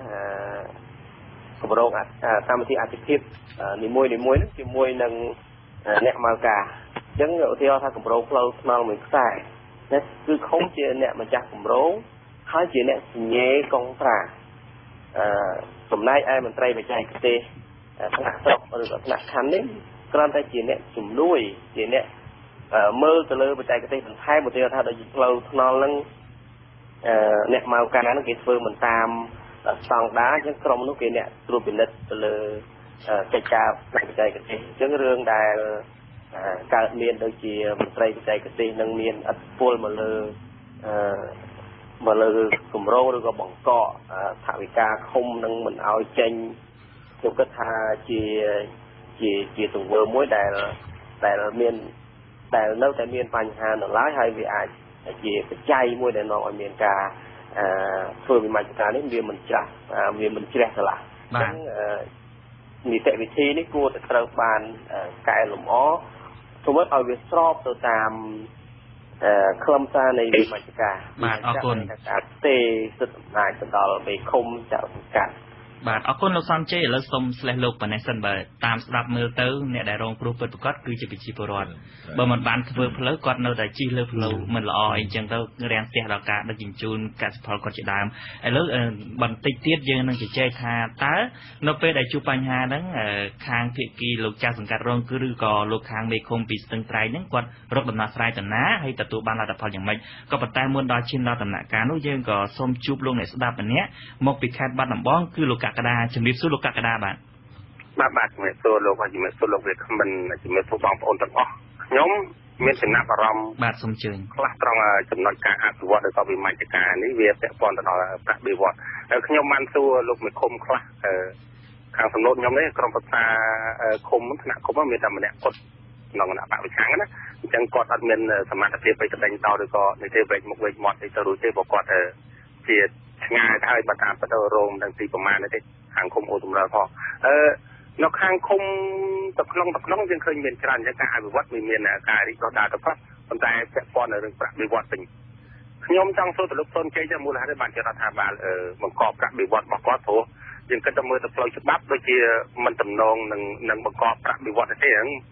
គម្រោងកម្មវិធីអាទិភាពនីមួយនីមួយនឹងជាមួយនឹងអ្នកមកការអញ្ចឹងឧទាហរណ៍ថាគម្រោងផ្លូវថ្នល់មួយខ្សែនេះគឺឃុំជាអ្នកម្ចាស់គម្រោងហើយជាអ្នកសញ្ញេកុងត្រាអឺសំណែកឯមន្ត្រីបច្ចេកទេសថ្នាក់ស្រុកឬក៏ថ្នាក់ខណ្ឌនេះគ្រាន់តែជាអ្នកជំនួយជាអ្នកមើលទៅលើបច្ចេកទេសបន្ថែមឧទាហរណ៍ថាដូចផ្លូវថ្នល់ហ្នឹងអឺអ្នកមកការហ្នឹងគេធ្វើមិនតាមស្តង់ដារអញ្ចឹងក្រុមនោះគេអ្នកត្រួតពិនិត្យទៅលើកិច្ចការបច្ចេកទេសអញ្ចឹងរឿងដែលកើតមានដូចជាមន្ត្រីបច្ចេកទេសនឹងមានឥទ្ធិពលមកលើអឺមកលើគម្រោងឬក៏បង្កកថវិកាឃុំនឹងមិនឲ្យចេញខ្ញុំគិតថាជាជាជាទង្វើមួយដែលដែលមានដែលនៅតែមានបញ្ហានៅឡើយហើយវាអាចជាបច្ច័យមួយដែលនាំឲ្យមានការអឺធ្វើវិមជ្ឈការនេះវាមិនច្រាស់វាមិនជ្រះស្រឡះអញ្ចឹងនីតិវិធីនេះគួរតែត្រូវបានកែលម្អធ្វើឲ្យវាស្របទៅតាមខ្លឹមសារនៃវិមជ្ឈការ
បាទអរគុណ
ការទេសិទ្ធិអំណាចទៅដល់មេឃុំចៅសង្កាត់
បាទអរគុណលោកសំជ័យឥឡូវសូមស្លេះលោកប៉ុណ្ណេះសិនបើតាមស្ដាប់មើលទៅអ្នកដែលរងគ្រោះពិតប្រាកដគឺជាប្រជាពលរដ្ឋបើមិនបានធ្វើផ្លូវគាត់នៅតែជិះលើផ្លូវមិនល្អអីចឹងទៅរាំងផ្ទះដល់ការដឹកជញ្ជូនកសិផលគាត់ជាដើមឥឡូវបន្តិចទៀតយើងនឹងជជែកថាតើនៅពេលដែលជួបបញ្ហាហ្នឹងខាងភាគីលោកចៅសង្កាត់រងគឺឬក៏លោកខាងមេឃុំពីស្ទឹងត្រែងហ្នឹងគាត់រកដំណោះស្រាយទៅណាហើយទទួលបានលទ្ធផលយ៉ាងម៉េចក៏ប៉ុន្តែមុនដល់ឈានដល់ដំណាក់កាលនោះយើងក៏សូមជួបលោកអ្នកស្ដាប់ម្នាក់មកពីខេត្តបាត់ដំបងគឺលោកកក្កដាជំរាបសួរលោកកក្កដាបាទ
បាទបាទជំរាបសួរលោកហើយជំរាបសួរលោកវាគ្មិនជំរាបសួរបងប្អូនទាំងអស់ខ្ញុំមានចំណាប់អារម្មណ៍
បាទសូមជើញ
ខ្លះត្រង់ចំណុចការអភិវឌ្ឍឬក៏វិមជ្ឈការនេះវាពាក់ព័ន្ធទៅដល់ប្រាក់បៀវត្សហើយខ្ញុំបានសួរលោកមេឃុំខ្លះខាងសំណូតខ្ញុំនេះក្រុមប្រឹក្សាឃុំថ្នាក់ឃុំមានតែម្នាក់គាត់ក្នុងគណៈបព្វឆាំងណាអញ្ចឹងគាត់អត់មានសមត្ថភាពទៅដេញតឬក៏និយាយវែកមុខវែកមាត់ទៅរួចទេព្រោះគាត់ជាឆ្ងាយទៅហើយបើតាមទៅរោងទាំងទីប្រមាណទេខាងឃុំអូសម្រាប់ផងអឺនៅខាងឃុំទៅក្នុងទៅក្នុងយើងឃើញមានច្រើនអញ្ចឹងការអភិវឌ្ឍមានមានការរីកដុះដាលទៅខ្លះប៉ុន្តែពាក់ព័ន្ធនឹងរឿងប្រាក់បៀវត្សវិញខ្ញុំចង់សួរទៅលោកសូនជ័យថាមូលហេតុនេះបានជារដ្ឋាភិបាលបង្កប់ប្រាក់បៀវត្សរបស់គាត់ព្រោះយើងគិតទៅមើលទៅផ្លូវច្បាប់ដូចជាមិនតំណងនឹងនឹងបង្កប់ប្រាក់បៀវត្សទេហ្នឹង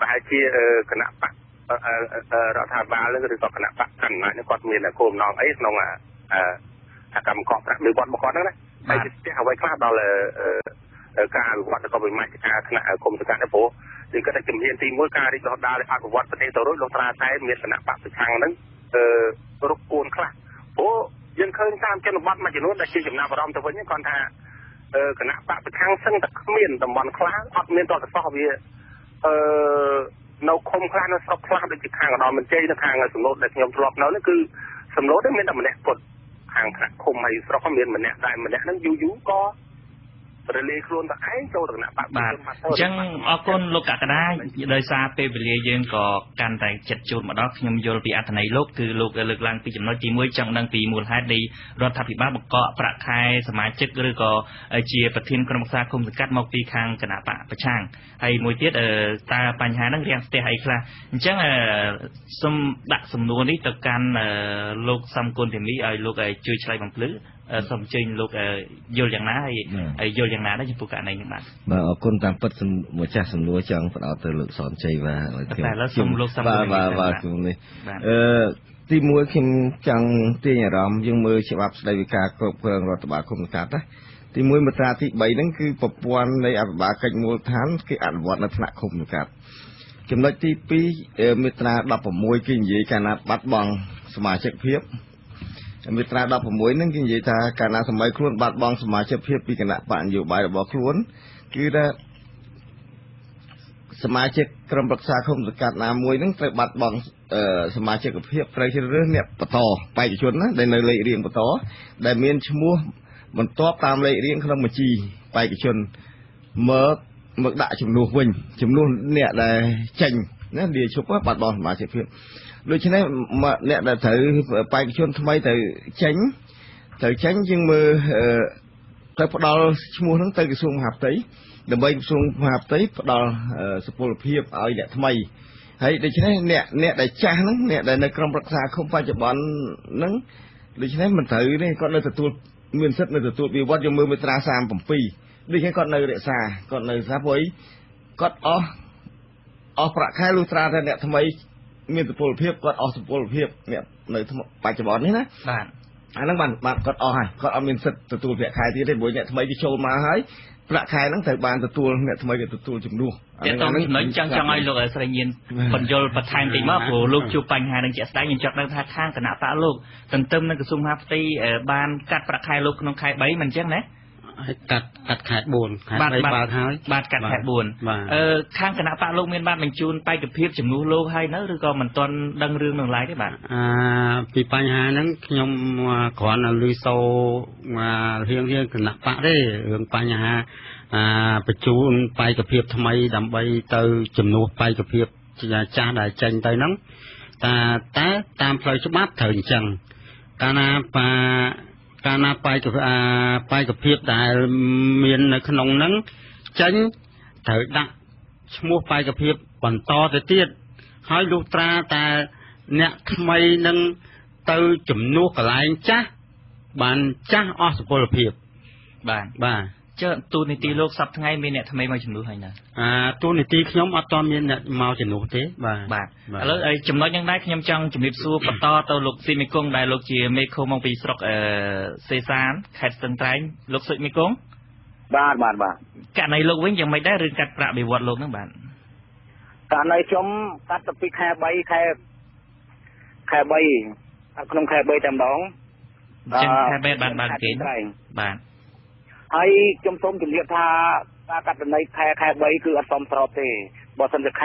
ប្រហែលជាគណៈបករដ្ឋាភិបាលឬក៏គណៈបកកណ្ដាលនេះគាត់មានគោលបំណងអីក្នុងកម្មករប្រាក់មួយវត្តរបស់គាត់ហ្នឹងណាហើយស្ទះអ្វីខ្លះដល់ការអភិវឌ្ឍក៏វិមជ្ឈការថ្នាក់គុំសង្កាត់ដែរព្រោះគឺគាត់តែជំនាញទីមួយការរីកដុះដាលអភិវឌ្ឍប្រទេសទៅរួចលោកត្រាតែមានគណៈបកប្រឆាំងហ្នឹងរកគួនខ្លះព្រោះយើងឃើញតាមជនបទមួយចំនួនដែលជាចំណាប់អារម្មណ៍ទៅវិញគាត់ថាគណៈបកប្រឆាំងសឹងតែគ្មានតំបន់ខ្លះអត់មានតកសោះវាអឺនៅឃុំខ្លះនៅស្រុកខ្លះដូចជាខាងឧត្តមមន្ត្រីនៅខាងសំណុតដែលខ្ញុំធ្លាប់នៅនេះគឺសំណុតហ្នឹងមានតែម្នាក់ពុតខាងថ្នាក់ឃុំហើយស្រុកមានម្នាក់តែម្នាក់ហ្នឹងយូរយូរក៏រលាយខ្លួនទៅឯងចូលទៅគណៈបកបាទអញ្ចឹងអរគុណលោកកក្កដាដោយសារពេលវេលាយើងក៏កាន់តែចិត្តជួនមកដល់ខ្ញុំយល់ពីអត្ថន័យលោកគឺលោកលើកឡើងពីចំណុចទីមួយចង់ដឹងពីមូលហេតុនៃរដ្ឋាភិបាលបង្កក់ប្រាក់ខែសមាជិកឬក៏ជាប្រធានក្រុមប្រឹក្សាគុំសង្កាត់មកពីខាងគណៈបកប្រឆាំងហើយមួយទៀតតើបញ្ហាហ្នឹងរាំងស្ទះអីខ្លះអញ្ចឹងសូមដាក់សំណួរនេះទៅកាន់លោកសំគុណធីមីឲ្យលោកជួយឆ្លើយបំភ្លឺសូមអញ្ជើញលោកយល់យ៉ាងណាហើយយល់យ៉ាងណាដែរចំពោះករណីនេះបាទ
បាទអរគុណតាមពិតម្ចាស់សំណួរចង់ផ្ដោតទៅលោកសនជ័យបាទ
ខ្ញុំតែសូមលោកសំ
បាទបាទបាទខ្ញុំនេះអឺទីមួយខ្ញុំចង់ទាញអារម្មណ៍យើងមើលច្បាប់ស្តីពីការគ្រប់គ្រងរដ្ឋបាលគុំសង្កាត់ណាទីមួយមាត្រាទី3ហ្នឹងគឺប្រព័ន្ធនៃអភិបាលកិច្ចមូលដ្ឋានគេអនុវត្តនៅថ្នាក់ឃុំសង្កាត់ចំណុចទី2មាត្រាដប់6គេនិយាយកាលណាបាត់បង់សមាជិកភាពមាត្រាដប់6ហ្នឹងគេនិយាយថាកាលណាសម័យខ្លួនបាត់បង់សមាជិកភាពពីគណៈបកនយោបាយរបស់ខ្លួនគឺថាសមាជិកក្រុមប្រឹក្សាឃុំសង្កាត់ណាមួយហ្នឹងត្រូវបាត់បង់សមាជិកភាពត្រូវជ្រើសរើសអ្នកបន្តបេក្ខជនណាដែលនៅលេខរៀងបន្តដែលមានឈ្មោះបន្ទាប់តាមលេខរៀងក្នុងបញ្ជីបេក្ខជនមកមកដាក់ចំនួនវិញចំនួនអ្នកដែលចេញណាលាឈប់បាត់បង់សមាជិកភាពដូច្នេះអ្នកដែលត្រូវបេក្ខជនថ្មីត្រូវចេញត្រូវចេញជាងមើលទៅផ្ដល់ឈ្មោះហ្នឹងទៅក្រសួងមហាផ្ទៃដើម្បីក្រសួងមហាផ្ទៃផ្ដល់សុពលភាពឲ្យអ្នកថ្មីហើយដូច្នេះអ្នកអ្នកដែលចាស់ហ្នឹងអ្នកដែលនៅក្រុមប្រឹក្សាឃុំបច្ចុប្បន្នហ្នឹងដូច្នេះមិនត្រូវទេគាត់នៅទទួលមានសិទ្ធិនៅទទួលវិវត្តយកមើលមាត្រា37ដូចគេគាត់នៅរក្សាគាត់នៅសាព្រោះគាត់អស់អស់ប្រាក់ខែលុះត្រាតែអ្នកថ្មីមានសុពលភាពគាត់អស់សុពលភាពអ្នកនៅបច្ចុប្បន្ននេះណា
បាទ
អាហ្នឹងបានបាទគាត់អស់ហើយគាត់អត់មានសិទ្ធិទទួលប្រាក់ខែទៀតទេព្រោះអ្នកថ្មីគេចូលមកហើយប្រាក់ខែហ្នឹងត្រូវបានទទួលអ្នកថ្មីគេទទួលជំនួស
តែតោះចំណុចចង់ចង់ឲ្យលោកស្រីញៀនបញ្យល់បន្ថែមតិចមកព្រោះលោកជួបបញ្ហានឹងជាក់ស្ដែងខ្ញុំចង់ដឹងថាខាងគណៈបកលោកទន្ទឹមនឹងក្រសួងមហាផ្ទៃបានកាត់ប្រាក់ខែលោកក្នុងខែ3មិនអញ្ចឹងណា
ហើយកាត់កាត់ខែ4ខែ3បាទហើយ
បាទកាត់ខែ4អឺខាងគណៈបកលោកមានបានបញ្ជូនបេក្ខភាពជំនួសលោកហើយនៅឬក៏មិនទាន់ដឹងរឿងនឹងឡើយទេបាទ
អឺពីបញ្ហាហ្នឹងខ្ញុំគ្រាន់តែឮសូររៀងរៀងគណៈបកទេរឿងបញ្ហាអាបញ្ជូនបេក្ខភាពថ្មីដើម្បីទៅជំនួសបេក្ខភាពចាស់ដែលចេញទៅហ្នឹងតែតែតាមផ្លូវច្បាប់ត្រូវអញ្ចឹងកាលណាបាកាលណាបេក្ខបេក្ខភាពដែលមាននៅក្នុងហ្នឹងចេញត្រូវដាក់ឈ្មោះបេក្ខភាពបន្តទៅទៀតហើយលុះត្រាតែអ្នកថ្មីនឹងទៅជំនួសកន្លែងចាស់បានចាស់អស់សុពលភាព
បាទ
បាទ
ចុះទូនីតិលោកសប្តាហ៍ថ្ងៃមានអ្នកថ្មីមកជំនួសហើយណា
អាទូនីតិខ្ញុំអត់ទាន់មានអ្នកមកជំនួសទេបាទ
បាទឥឡូវចំណុចយ៉ាងដែរខ្ញុំចង់ជំរាបសួរបន្តទៅលោកស៊ីមីគង់ដែលលោកជាមេឃុំមកពីស្រុកអឺសេសានខេត្តស្ទឹងត្រែងលោកសុចមីគង់
បាទបាទបាទ
ករណីលោកវិញយ៉ាងម៉េចដែររឿងកាត់ប្រាក់បៀវត្សលោកហ្នឹងបាទ
ករណីខ្ញុំកាត់ទៅពីខែ3ខែខែ3ក្នុងខែ3តែម្ដង
ចឹងខែ3បានបានគេបាទ
ហើយខ្ញុំសូមជម្រាបថាការកាត់ទិន្នខែខែ3គឺអត់សមស្របទេបើសិនជាខែ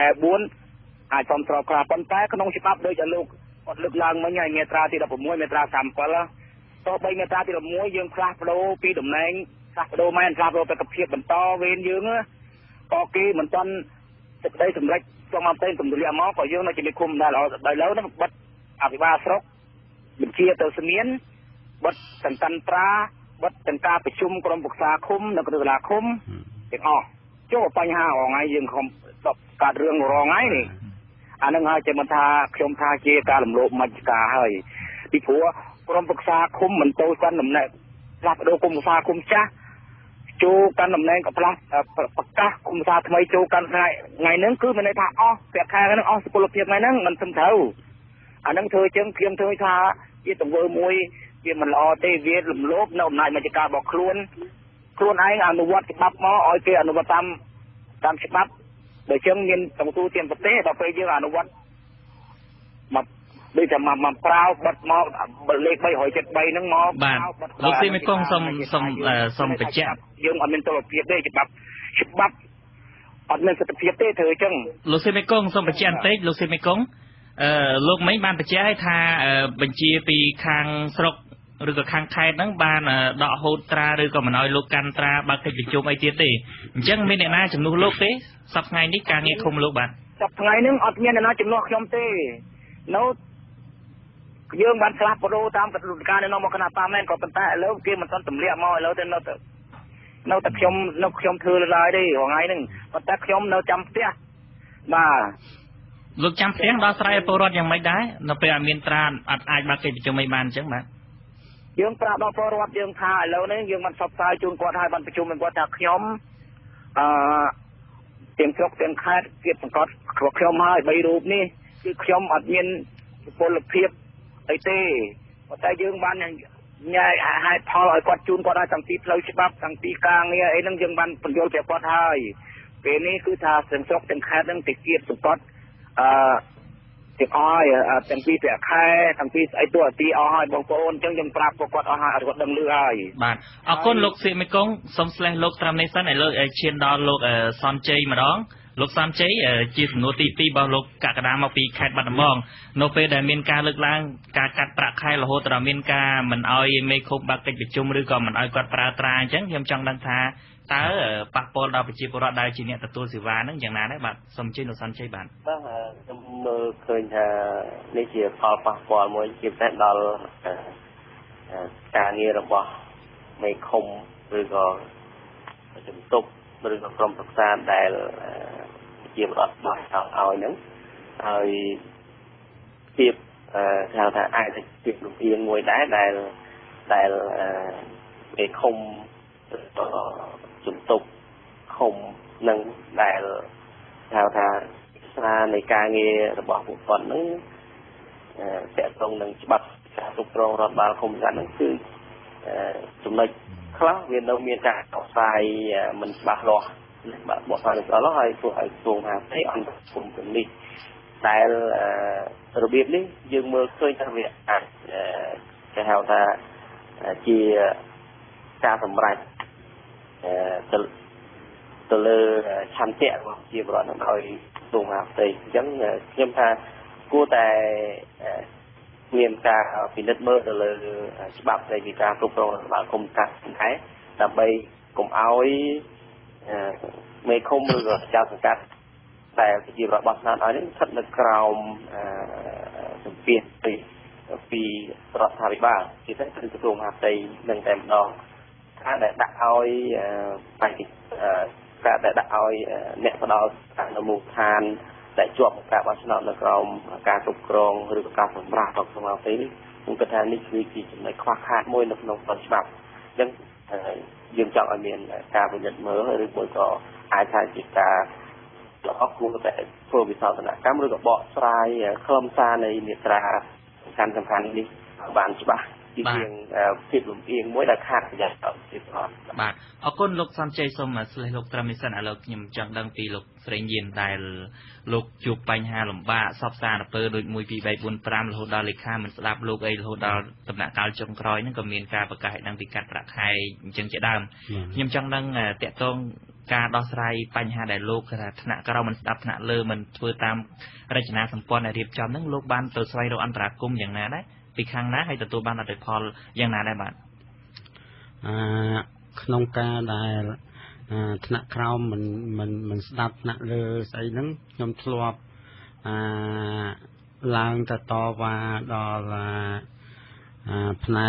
4អាចសមស្របខ្លះប៉ុន្តែក្នុងច្បាប់ដូចឲ្យលោកអត់លើកឡើងមិញហើយមាត្រាទី16មាត្រា37ទោះបីមាត្រាទី11យើងផ្លាស់ប្ដូរពីតំណែងផ្លាស់ប្ដូរមែនផ្លាស់ប្ដូរបេក្ខភាពបន្តវេនយើងក៏គេមិនទាន់សេចក្តីសម្រេចចូលមកផ្សេងទម្លាក់មកក៏យើងនៅជាមេឃុំដែរដល់ឥឡូវហ្នឹងបិទអភិបាលស្រុកបញ្ជាទៅស្មៀនបិទសន្តានត្រាបិទទាំងការប្រជុំក្រុមប្រឹក្សាឃុំនៅក្រសួងសាលាឃុំទាំងអស់ចូលបញ្ហារងថ្ងៃយើងខំតបកាត់រឿងរងថ្ងៃនេះអានឹងហើយតែមិនថាខ្ញុំថាជាការរំលោភមជ្ឈការហើយពីព្រោះក្រុមប្រឹក្សាឃុំមិនទៅសិនដំណែងផ្លាស់ប្ដូរគុំប្រឹក្សាឃុំចាស់จูกันดำเนินกับพลังประกาศคุมซาทำไมจูกันไงไงนั้นคือมันในทางอ้อเสียค่ากันอ้อสกุลเพียงไงนั้นมันสมเท่าอันนั้นเธอจึงเพียงเธอท่ายี่ตัวเวอร์มวยยี่มันอเตเวียหลุมลบนนายมันจะการบอกครวนครวนไอ้อนุวัตฉบับมออ้อยเกอนุวัตตามตามฉบับโดยเชิงเงินตรงตู้เตรียมประเทศต่อไปยื่ออนุวัตมาโดยจะมามาเปล่าบัดมอบัดเล็กใบหอยเจ็ดใบนั่งมอบ้าน
ลูกซีไม่กงสมสมเอ่อสมไปแจก
ยื่ออันเป็นตัวเพียบได้ฉบับฉบับอันเป็นสเพียบได้เธอจัง
ลูกซีไม่กงสมไปแจกเต็กลูกซีไม่กงเอ่อลูกไม่บ้านไปแจกให้ทาเอ่อบัญชีปีคางสรกหรือกับคางไทยนั่งบ้านเอ่อดอกโฮตราหรือกับมันน้อยลูกกันตราบางทีไปจุ่มไอเตี้ยตีจังไม่ได้น่าจำนวนลูกเต้สับไงนี่การเงี้ยคมลูกบ้าน
สับไงนึงอัดเงี้ยน่าจำนวนขยมเต้โน้ยื่นบันสลับโปรตามกระดูกการในนอมคณะปาแมนก็เป็นแต่แล้วเกมมันต้นตุ่มเลี้ยมอยแล้วแต่เราแต่เราแต่ขยมเราขยมเธอเลยได้หัวไงนึงมันแต่ขยมเราจำเตี้ยมา
ลูกจำเสียงดอสไรโปรดยังไม่ได้เราไปอามีนตราอัดไอบาเกตจะไม่บานจังมั้ย
ยื่นปราบดอโปรดยื่นทาแล้วเนี่ยยื่นมันสับสายจูนกอดให้บันประชุมมันกอดจากขยมเตรียมครกเตรียมคาดเก็บสังกัดขวบขยมให้ใบรูปนี่คือขยมอัดเมียนโปรเพียบไอเต้พอใจยื่นบันอย่างง่ายให้พอไอ้กอดจูนกอดได้ตั้งตีเพลย์ฉบับตั้งตีกลางเนี่ยไอ้นั่งยื่นบันผลโยนเสียกอดให้เป็นนี้คือทาเสียงครกเตรียมคาดนั่งติดเกียบสังกัดเสียอ้อยตั้งตีเสียแค่ตั้งตีไอตัวตีอ้อยบางคนจังยังปราบกอดอ้อยกอดดังเลื่อย
บ้านเอาคนลูกเสียไม่กงสมแสดงลูกตามในสั้นไอเลิกไอเชียนดอนลูกเอ่อซอนเจมาดองลูกซอนเจเอ่อจีสโนตีตีบอลลูกกากระดามาปีแคดบัตรมองโนเปเดมินการเลิกล้างการกัดประคายละโหตระมินกามันเอาไม่ครบบักติดจุ่มหรือก็มันเอากอดปลาตราจังยำจังดังทาตาปักโปลดาวไปจีบรอดได้จีเนี่ยตัวสิวานั่งอย่างนั้นได้บัตรสมเจโนซอนเจบัตร
ก็จำมือเคยจะในเจียพอปักโปลมวยจีบแต่ดอลการเงี้ยระบอบไม่คมหรือก็จุ่มตุกหรือก็กรมปรึกษาได้เกี่ยวกับบัตรเอาเอาหนึ่งเอาเทียบชาวไทยไอ้จะเทียบลูกเอียงมวยได้ได้ได้ไปคมจุ่มตุกคมหนึ่งได้ชาวไทยในการเงี้ยระบบบุคคลนั้นแต่ตรงหนึ่งบัตรการตุกตรงรับบาลคมกันนั่นคือจุ่มในครั้งเวียนเรามีการต่อสายมันบาดรอบอกฟังแล้วเราให้ตัวไอ้ตัวมาให้อันผมถึงนี่แต่ระเบียบนี้ยังเมื่อเคยทำเนี่ยอ่ะจะเอาแต่จีการสำรัยตัวตัวเลยชันเจ้าจีบร้อนน้ำอ้อยตัวมาใส่ยังยังพากู้แต่เมียนกาฟินิชเมอร์ตัวเลยฉบับในวิการตุกตรงบางคมกัดสุดท้ายแต่ไปกลุ่มเอาไม่คมมือกับเจ้าสังกัดแต่จีบระบาดนั้นอันนี้ทัดในกราวสุเปลี่ยนปีปีรัฐบาลบ้าที่ได้เป็นกระทรวงมหาดไทยหนึ่งแต่ดอกถ้าได้ดักเอาไปถ้าได้ดักเอาเนี่ยพอเราการดำเนินการได้จวบการวัฒนธรรมในกราวการปกครองหรือการสมรสของสมาชิกมันก็แทนนี่คือที่ในคว้าขาดมวยในนงตอนฉบับยังยืมจากอันเมียนการเป็นยันเมื่อหรือมวยก็อาชาจิตาแล้วก็ครูก็แต่เพื่อวิสาสนาการมือกับเบาะทรายเคลื่อนซาในเมตราการสำคัญนี้บานฉบับที่เพียงผิดหลุมเอียงมวยราคาใหญ่ต่อสิบพอด
บาทเอาก้นลูกซันใจสมมาสเลยลูกตรามิสันอาลูกยำจังดังปีลูกเสรียินได้ลูกจูบปัญหาหลุมบ้าซอบซาเปิดโดยมวยปีใบบุญปรามโลดาลิค่ามันสลับลูกไอโลดาตำหนักการจงครอยนั่นก็มีการประกาศดังปีกัดประคายจังจะดำยำจังดังเตะตรงการดอสไรปัญหาได้โลกขนาดขณะก็เรามันดับขณะเลอมันเพื่อตามรจนาสัมปอนในเรียบจำนั่งโลกบ้านตัวสไลโดอันตรากลุ่มอย่างนั้นได้ปีครั้งนะให้ตัวบ้านอะไรพออย่างนั้นได้บ้าง
ขนมกาได้ขณะคราวมันมันมันดับขณะเลอใส่นั่งยมทลวบลางแต่ต่อว่าดอละภายใน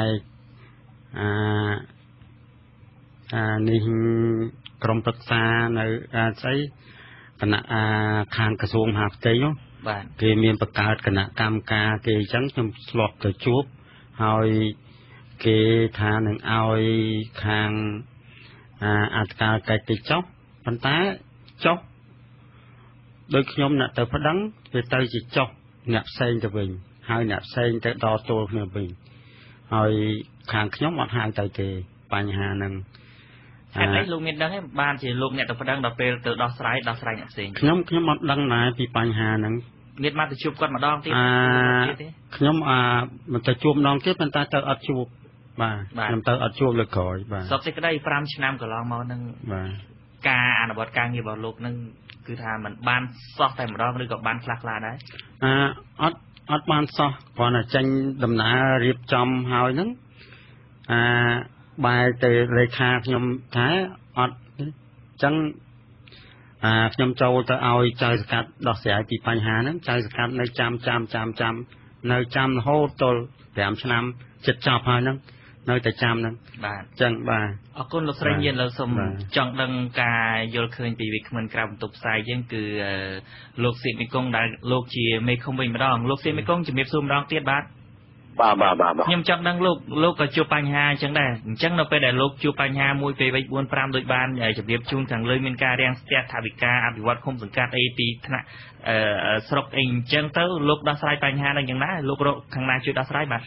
นี่กรมปรึกษาในใช้คณะทางกระทรวงมหาดไทยเกี่ยมีประกาศคณะกรรมการเกี่ยจังจำสลบตัวจูบเอาเกี่ยทางหนึ่งเอาทางอาจการไก่ติดจ๊อกปันท้ายจ๊อกโดยขยมน่ะแต่พดังไปเตยจิจ๊อกเนี่ยเซนจะวิ่งให้เนี่ยเซนจะดอตัวเนี่ยวิ่งให้ขางขยมอดหางใจเตะปัญหาหนึ่ง
แค่ไหนลูกเมียดังให้บ้านจีลูกเนี่ยแต่พดังดอกเปลตัวดอกสไลด์ดอกสไลด์เนี่ยเซน
ขยมขยมอดดังไหนปีปัญหาหนึ่ง
เมียมาจะชุบก้อนมาดองที่
ขยมอ่ามันจะชุบน้องเก็บมันตาเตออัดชุบบ่าน้ำเตออัดชุบเลยก่อยบ่า
สอบสิก็ได้ฟรามชนามก็ลองมาหนึ่ง
บ่า
การอ่านบทการเกี่ยวกับลูกนึงคือทำมันบ้านซอกแต่มาดองหรือกับบ้านคลาคลาได้
อ่าอัดอัดบ้านซอกก่อนจังดำนาเรียบจำหายนั้นอ่าใบเตยเลยคาขยมท้ายอัดจังอ่าขยมโจจะเอาใจสกัดดอกเสียปีปัญหานั้นใจสกัดในจำจำจำจำในจำโฮโตแถมชนามจัดจอบหายนั้นในแต่จำนั้นจังบ่า
อกุลลูกเรียนเย็นเราสมจังดังกายโยลคืนปีวิกมันกราบตุบใส่ยังคือลูกศิษย์มีกงได้ลูกจีไม่คงเป็นมาดองลูกศิษย์มีกงจะมีซูมดองเตี้ยบัด
บ้าบ้าบ้าบ้า
ยังจังดังลูกลูกก็จูปัญหาจังได้จังเราไปได้ลูกจูปัญหามวยไปไปบนปรามโดยบ้านใหญ่จะเรียบจุนทางเลยมีการเรียงเสียทาวิกาอภิวัตคมสังกัดไอปีธนาเอ่อสรุปเองจังเต้าลูกดัสไลปัญหาอะไรอย่างนั้นลูกโรข้างหน้าจุดดัสไลบัด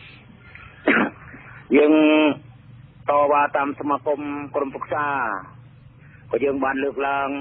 ยังต่อว่าตามสมาคมกรมปรึกษาก็ยังบ้านเลือกลาง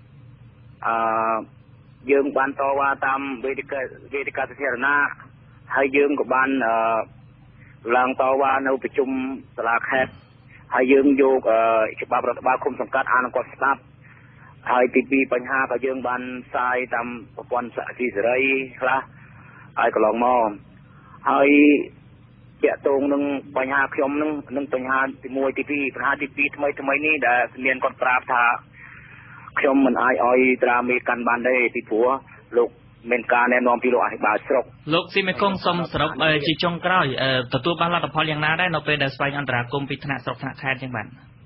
ยังบ้านต่อว่าตามเวทีการเวทีการเทศนาให้ยังกับบ้านลางต่อว่าในประชุมสลากแคบให้ยังโยกฉบับรัฐบาลคุมสังกัดอ่านกอสตับให้ตีปีปัญหาก็ยังบ้านทรายตามประกวนสถิติไรครับให้ก็ลองมองให้เจ้าตรงนึงปัญหาขยมนึงนึงปัญหาที่มวยที่พี่ปัญหาที่พี่ทำไมทำไมนี่แต่เรียนก่อนปราบท่าขยมมันไอออยตรามีการบ้านได้ที่ผัวลูกเมนการแนะนำพี่ลูกอธิบายสรุป
ลูกซีเมคงสมสรุปจีจงกร้อยตัวตัวบ้านเราแต่พออย่างน่าได้เราเป็นเดสไฟอันตรากรมพิธนาสรุปธนาคารจังหวัด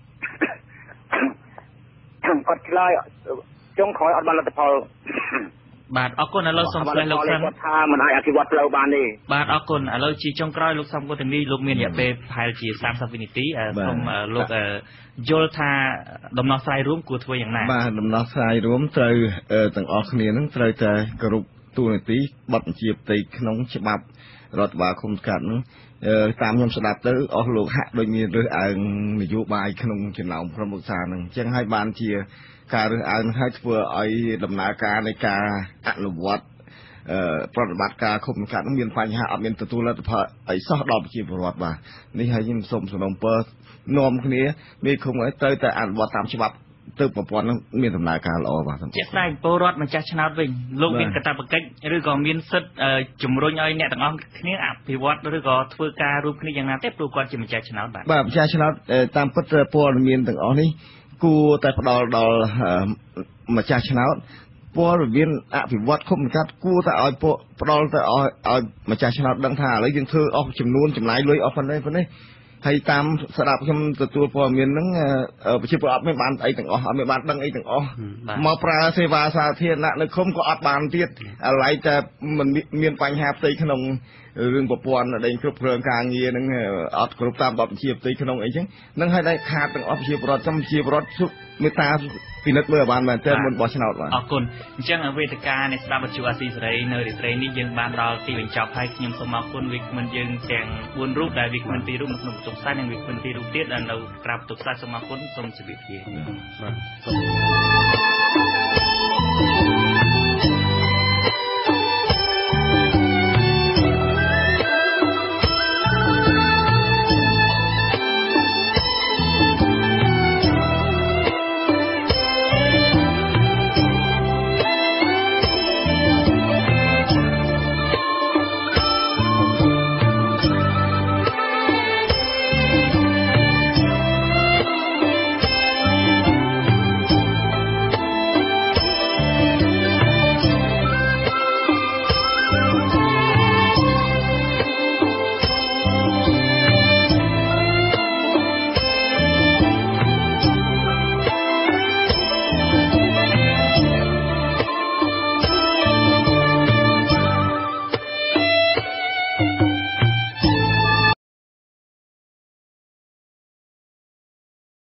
กดลอยจงคอยอัดบ้านเราแต่พอบ
าทอกุลเราสมสวยลูกสัง
ถ้ามันไออธิวัตเราบ้านนี่
บาทอกุลเราจีจงกร้อยลูกสังกุลถึงนี้ลูกเมียนอย่าไปพายจีสามสัปนิติสมลูกโยลธาดมนอสไลร่วมกูทัวอย่างนั้น
บ้านดมนอสไลร่วมเตยต่างออกเนี่ยนั่งเตยแต่กรุบตัวในตีบัดเจียบตีขนมฉบับรถว่าคมกันตามยมสดับเตอออกลูกหักโดยมีเรื่องอ่างนิยุบายขนมเฉลียวพระมุขสานึงจึงให้บ้านเชียการเรื่องอ่างให้เพื่อไอ้ดำนาการในการอนุวัตปฏิบัติการคมกันต้องมีปัญหาอับเป็นตัวแล้วพอไอ้ซอกดอกจีบรอดว่านี่ให้ยิมสมสนมเปิดนอมคนนี้มีคงไอ้เตยแต่อ่านวัดตามฉบับเติมประปอนนั้นมีดำนาการรอว่า
เจ็ดได้โปรดมันจะชนะวิ่งลูกเป็นกระตาปกิจหรือก็มีสิทธิ์จุ่มรุ่งไอ้เนี่ยต่างๆคนนี้อภิวัตหรือก็ធ្វើការรูปคนนี้อย่างนั้นแต่ปลูกก่อนจะมันจะชนะบ้าง
แบบจะชนะตามพัฒนาปอนมีต่างๆนี้กูแต่พอดอลดอลมาจะชนะปอเวียนอภิวัตคมกันกูแต่เอาปอดอลแต่เอาเอามาจะชนะดังท่าแล้วยังเธอออกจำนวนจำนายเลยออกคนได้คนนี้ให้ตามสลับคำตัวปอเวียนนั้นเออไปชิบอัดไม่บานไอ้ต่างอ๋อไม่บานดังไอ้ต่างอ๋อมาปลาเสวาสาเทียนละในคมก็อัดบานเทียนอะไรแต่มันมีปัญหาตีขนมเรื่องประปวนในครบเครื่องการเงียนั่งอัดกรุบตามแบบเชียบตีขนมไอ้ช่างนั่งให้ได้ขาดต่างอ๋อเชียบรถจำเชียบรถสุดไม่ตาปีนัดเมื่อบานมาเจอมันบอชนาดว่า
อ๋อคุณจังเวทการในสถาบันจุฬาศิริเนอร์เรนี้ยังบานเราตีเป็นจอบให้ยมสมาคุณวิกมันยังแจงบุญรูปได้วิกมันตีรูปมันหนุ่มตุกซ่ายังวิกมันตีรูปเตี้ยดันเรากราบตุกซ่าสมาคุณสมสิบิเทีย